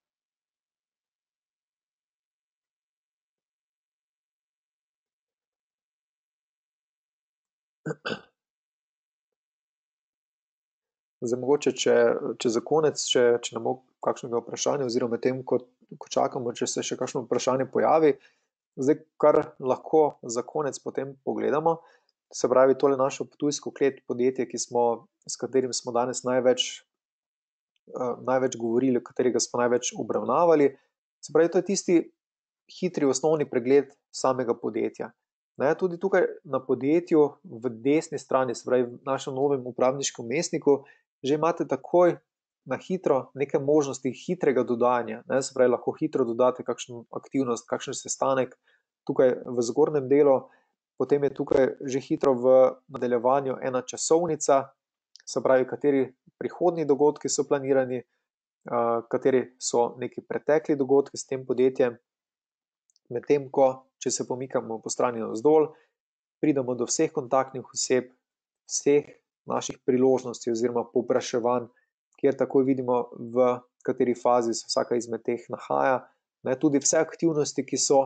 Zdaj, mogoče, če za konec, če ne bo kakšnega vprašanja, oziroma tem, ko čakamo, če se še kakšno vprašanje pojavi, zdaj, kar lahko za konec potem pogledamo, se pravi, tole našo Ptujsko klet podjetje, s katerim smo danes največ govorili, katerega smo največ obravnavali, se pravi, to je tisti hitri osnovni pregled samega podjetja. Tudi tukaj na podjetju v desni strani, se pravi v našem novem upravniškem vmesniku, že imate takoj na hitro neke možnosti hitrega dodajanja, se pravi, lahko hitro dodate kakšno aktivnost, kakšen sestanek tukaj v zgornjem delu, potem je tukaj že hitro v nadaljevanju ena časovnica, se pravi, kateri prihodnji dogodki so planirani, kateri so neki pretekli dogodki s tem podjetjem, medtem ko, če se pomikamo po strani navzdol, pridemo do vseh kontaktnih oseb, vseh naših priložnosti oziroma povpraševanj, kjer takoj vidimo, v kateri fazi se vsaka izmed teh nahaja, tudi vse aktivnosti, ki so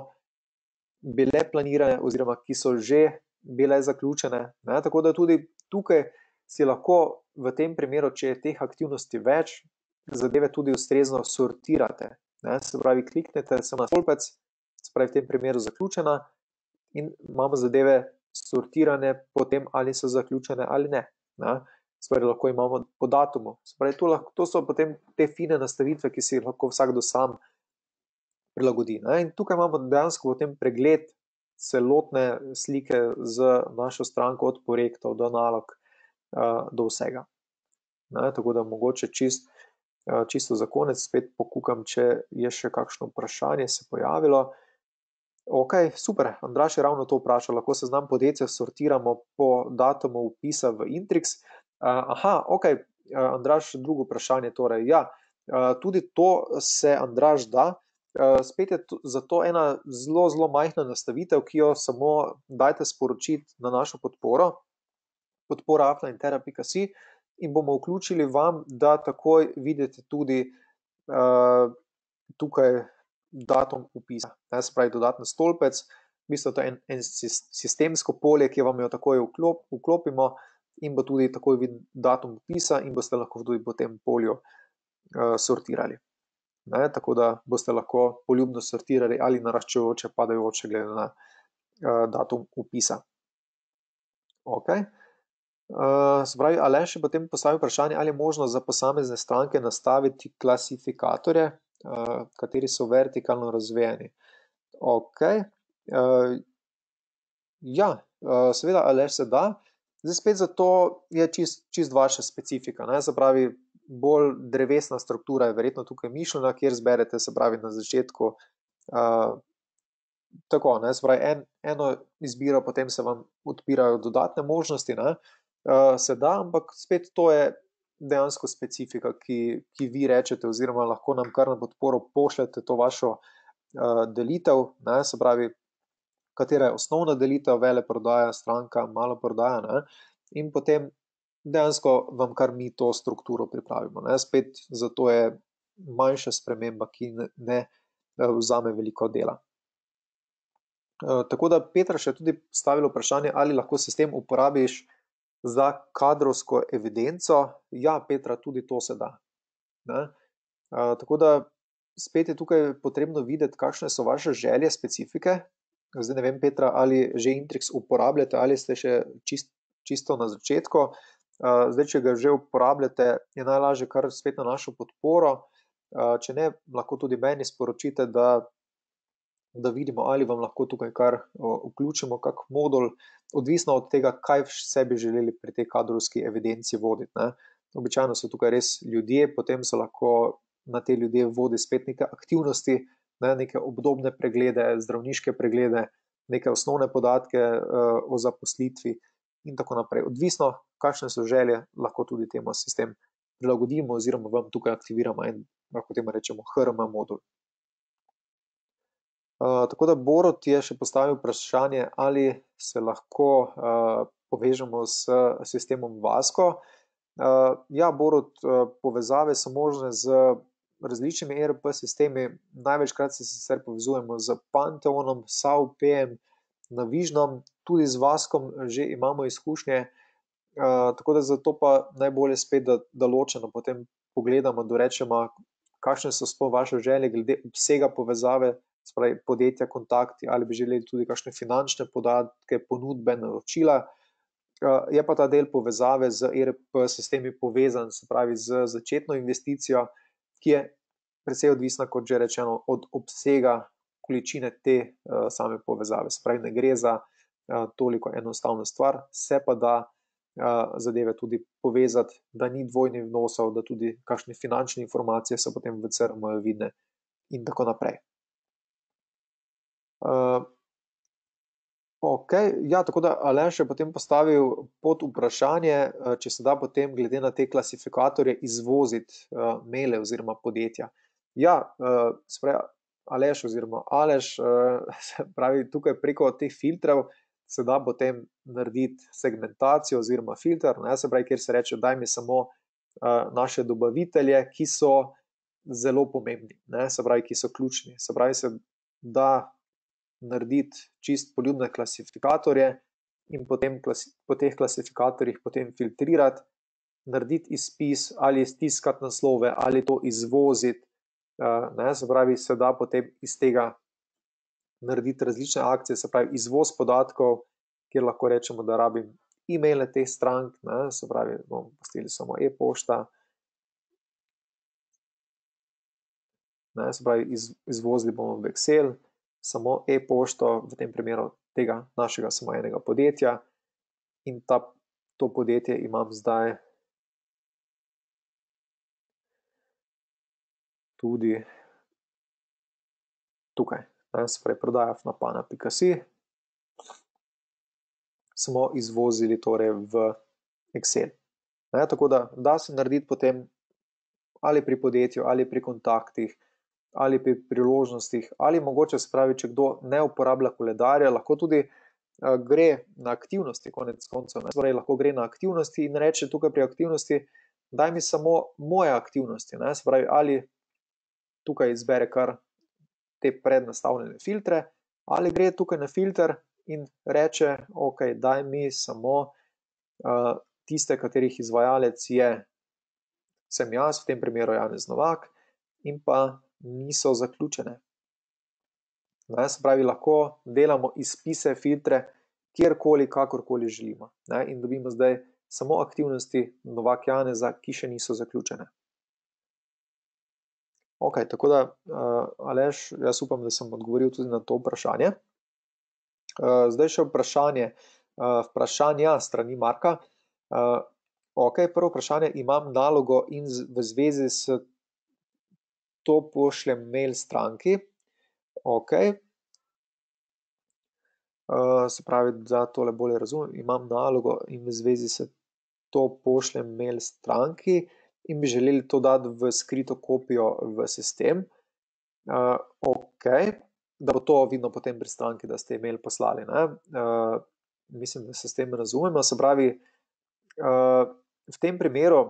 bile planirane oziroma ki so že bile zaključene, tako da tudi tukaj si lahko v tem primeru, če je teh aktivnosti več, zadeve tudi ustrezno sortirate. Se pravi, kliknete se na stolpec, se pravi v tem primeru zaključena in imamo zadeve sortirane po tem, ali so zaključene ali ne. Se pravi, lahko imamo po datumu. Se pravi, to so potem te fine nastavitve, ki si jih lahko vsakdo sam prilagodi. In tukaj imamo dejansko potem pregled celotne slike z našo stranko od projektov do nalog do vsega. Tako da mogoče čisto za konec spet pokukam, če je še kakšno vprašanje se pojavilo. Ok, super, Andraž je ravno to vprašal, lahko seznam podjetja sortiramo po datumu vpisa v Intrix. Ok, Andraž, drugo vprašanje, torej, ja, tudi to se, Andraž, da. Spet je zato ena zelo majhna nastavitev, ki jo samo dajte sporočiti na našo podporo, podpora@intera.si, in bomo vključili vam, da takoj vidite tudi tukaj datum vpisa. Se pravi, dodatni stolpec, v bistvu to je en sistemsko polje, ki vam jo takoj vklopimo in bo tudi takoj viden datum vpisa in boste lahko tudi po tem polju sortirali. Tako da boste lahko poljubno sortirali ali naraščajoče, padajoče glede na datum vpisa. Ok. Se pravi, Aleš je potem postavil vprašanje, ali je možno za posamezne stranke nastaviti klasifikatorje, kateri so vertikalno razvejeni. Ok. Ja, seveda, Aleš, se da. Zdaj spet zato je čist vaša specifika. Se pravi, bolj drevesna struktura je verjetno tukaj mišljena, kjer zberete, se pravi, na začetku tako, se pravi, eno izbiro, potem se vam odpirajo dodatne možnosti, se da, ampak spet to je dejansko specifika, ki vi rečete, oziroma lahko nam kar na podporo pošljete to vašo delitev, se pravi, katera je osnovna delitev, veleprodaja, stranka, maloprodaja, in potem dejansko vam kar mi to strukturo pripravimo. Spet zato je manjša sprememba, ki ne vzame veliko dela. Tako da Petra še tudi postavila vprašanje, ali lahko sistem uporabiš za kadrovsko evidenco. Ja, Petra, tudi to se da. Tako da spet je tukaj potrebno videti, kakšne so vaše želje, specifike. Zdaj ne vem, Petra, ali že Intrix uporabljate, ali ste še čisto na začetku. Zdaj, če ga že uporabljate, je najlažje kar spet na našo podporo. Če ne, lahko tudi meni sporočite, da vidimo, ali vam lahko tukaj kar vključimo kak modul, odvisno od tega, kaj vse bi želeli pri tej kadrovski evidenci voditi. Običajno so tukaj res ljudje, potem se lahko na te ljudje vodi spet neke aktivnosti, neke obdobne preglede, zdravniške preglede, neke osnovne podatke o zaposlitvi in tako naprej. Odvisno, kakšne so želje, lahko tudi temu sistem prilagodimo oziroma vam tukaj aktiviramo in lahko temu rečemo HRM modul. Tako da Borut je še postavil vprašanje, ali se lahko povežemo s sistemom Vasco. Ja, Borut, povezave so možne z različnimi ERP sistemi. Največkrat se sicer povezujemo z Pantheonom, SAP-em, Navisionom, tudi z Vascom že imamo izkušnje, tako da zato pa najbolje spet, da ločeno potem pogledamo, dorečemo, kakšne so sploh vaše želje glede obsega povezave, spravi podjetja, kontakti, ali bi želeli tudi kakšne finančne podatke, ponudbe, naročila. Je pa ta del povezave z ERP sistemi povezan, se pravi z začetno investicijo, ki je precej odvisna, kot že rečeno, od obsega količine te same povezave. Se pravi, ne gre za toliko enostavna stvar, se pa da zadeve tudi povezati, da ni dvojnih vnosov, da tudi kakšne finančne informacije so potem v CRM vidne in tako naprej. Ok, ja, tako da Aleš je potem postavil pod vprašanje, če se da potem glede na te klasifikatorje izvoziti maile oziroma podjetja. Ja, se pravi, Aleš oziroma Aleš, se pravi, tukaj preko teh filtrov se da potem narediti segmentacijo oziroma filter, se pravi, kjer se reče, daj mi samo naše dobavitelje, ki so zelo pomembni, se pravi, ki so ključni, se pravi, se da narediti čist poljubne klasifikatorje in potem po teh klasifikatorjih potem filtrirati, narediti izpis ali stiskati naslove ali to izvoziti. Se pravi, se da potem iz tega narediti različne akcije, se pravi izvoz podatkov, kjer lahko rečemo, da rabim e-maile teh strank, se pravi, bomo pustili samo e-pošta. Se pravi, izvozili bomo v Excel samo e-pošto, v tem primeru tega našega samo enega podjetja, in to podjetje imam zdaj tudi tukaj. Se pravi, prodaja na pana.si, smo izvozili torej v Excel. Tako da se narediti potem ali pri podjetju, ali pri kontaktih, ali pri priložnostih, ali mogoče, se pravi, če kdo ne uporablja koledarja, lahko tudi gre na aktivnosti, konec koncev. Se pravi, lahko gre na aktivnosti in reče tukaj pri aktivnosti, daj mi samo moje aktivnosti. Se pravi, ali tukaj izbere kar te prednastavljene filtre, ali gre tukaj na filter in reče, ok, daj mi samo tiste, katerih izvajalec sem jaz, v tem primeru Janez Novak, in pa niso zaključene. Se pravi, lahko delamo izpise, filtre, kjerkoli, kakorkoli želimo. In dobimo zdaj samo aktivnosti Novak Janeza, ki še niso zaključene. Ok, tako da, Aleš, jaz upam, da sem odgovoril tudi na to vprašanje. Zdaj še vprašanja strani Marka. Ok, prvo vprašanje, imam nalogo in v zvezi s to pošljem mail stranki. Ok. Se pravi, da tole bolje razumem, imam nalogo in v zvezi s to pošljem mail stranki in bi želeli to dati v skrito kopijo v sistem. Ok, da bo to vidno potem pri stranki, da ste e-mail poslali. Mislim, da se s tem razumemo. Se pravi, v tem primeru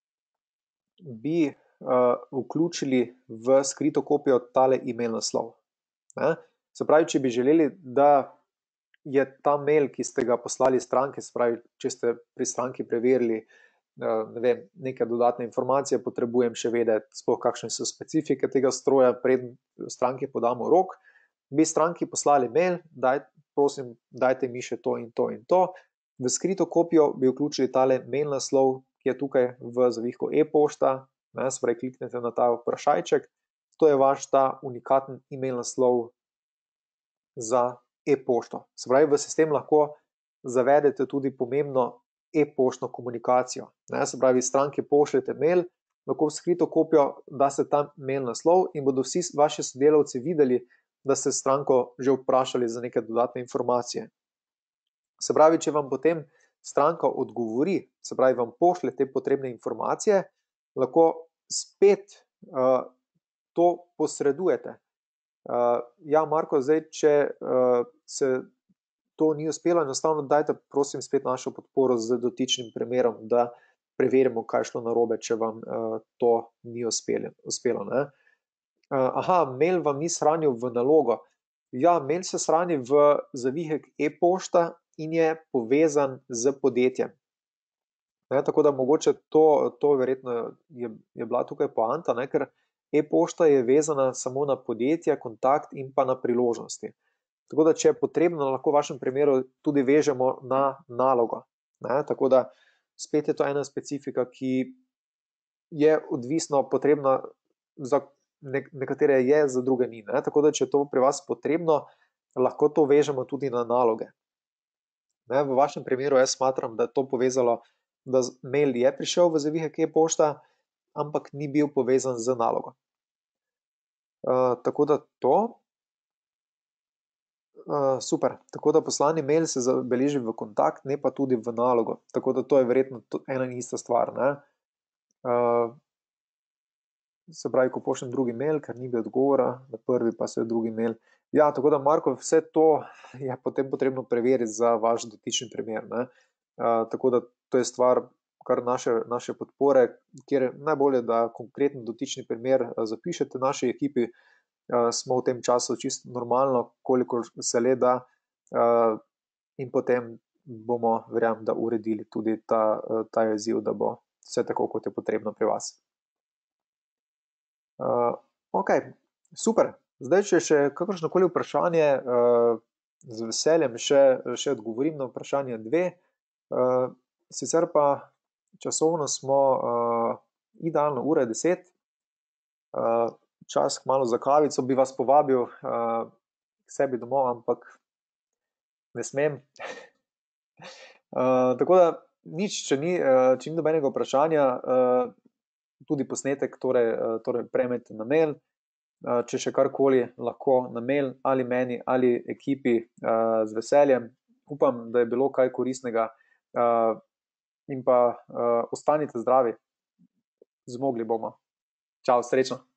bi vključili v skrito kopijo tale e-mail naslov. Se pravi, če bi želeli, da je ta mail, ki ste ga poslali stranki, se pravi, če ste pri stranki preverili, ne vem, neke dodatne informacije, potrebujem še vedeti, sploh kakšne so specifike tega stroja, preden stranki podamo rok, bi stranki poslali mail, prosim, dajte mi še to in to in to. V skrito kopijo bi vključili tale mail naslov, ki je tukaj v zavihku e-pošta, se pravi, kliknete na ta vprašajček, to je vaš ta unikaten e-mail naslov za e-pošto. Se pravi, v sistem lahko zavedete tudi pomembno e-poštno komunikacijo. Se pravi, stranki pošljete mail, lahko v skrito kopijo, da se ta mail naslov in bodo vsi vaši sodelavci videli, da ste stranko že vprašali za neke dodatne informacije. Se pravi, če vam potem stranka odgovori, se pravi, vam pošlje te potrebne informacije, lahko spet to posredujete. Ja, Marko, zdaj, če se to ni uspelo, enostavno dajte, prosim, spet našo podporo z dotičnim primerom, da preverimo, kaj je šlo narobe, če vam to ni uspelo. Aha, mail vam ni shranil v nalogo. Ja, mail se shrani v zavihek e-pošta in je povezan z podjetjem. Tako da mogoče to verjetno je bila tukaj poanta, ker e-pošta je vezana samo na podjetje, kontakt in pa na priložnosti. Tako da, če je potrebno, lahko v vašem primeru tudi vežemo na nalogo. Tako da, spet je to ena specifika, ki je odvisno potrebna, za nekatere je, za druge ni. Tako da, če je to pri vas potrebno, lahko to vežemo tudi na naloge. V vašem primeru jaz smatram, da je to povezalo, da mail je prišel v zavihek e-pošta, ampak ni bil povezan z nalogo. Tako da to. Super, tako da poslani mail se zabeleži v kontakt, ne pa tudi v nalogo, tako da to je verjetno ena in ista stvar. Se pravi, ko pošljem drugi mail, ker ni bil odgovora, na prvi pa se je drugi mail. Ja, tako da, Marko, vse to je potem potrebno preveriti za vaš dotični primer. Tako da to je stvar kar naše podpore, kjer je najbolje, da konkreten dotični primer zapišete naši ekipi. Smo v tem času čisto normalno, koliko se le da, in potem bomo, verjamem, da uredili tudi ta izziv, da bo vse tako, kot je potrebno pri vas. Ok, super. Zdaj, če še kakršnokoli vprašanje, z veseljem še odgovorim na vprašanje 2. Sicer pa časovno smo idealno 1:10. Čas kmalu za kavico, bi vas povabil k sebi domov, ampak ne smem. Tako da nič, če ni nobenega vprašanja, tudi posnetek torej prejmete na mail. Če še karkoli, lahko na mail ali meni ali ekipi, z veseljem. Upam, da je bilo kaj koristnega, in pa ostanite zdravi. Zmogli bomo. Čau, srečno.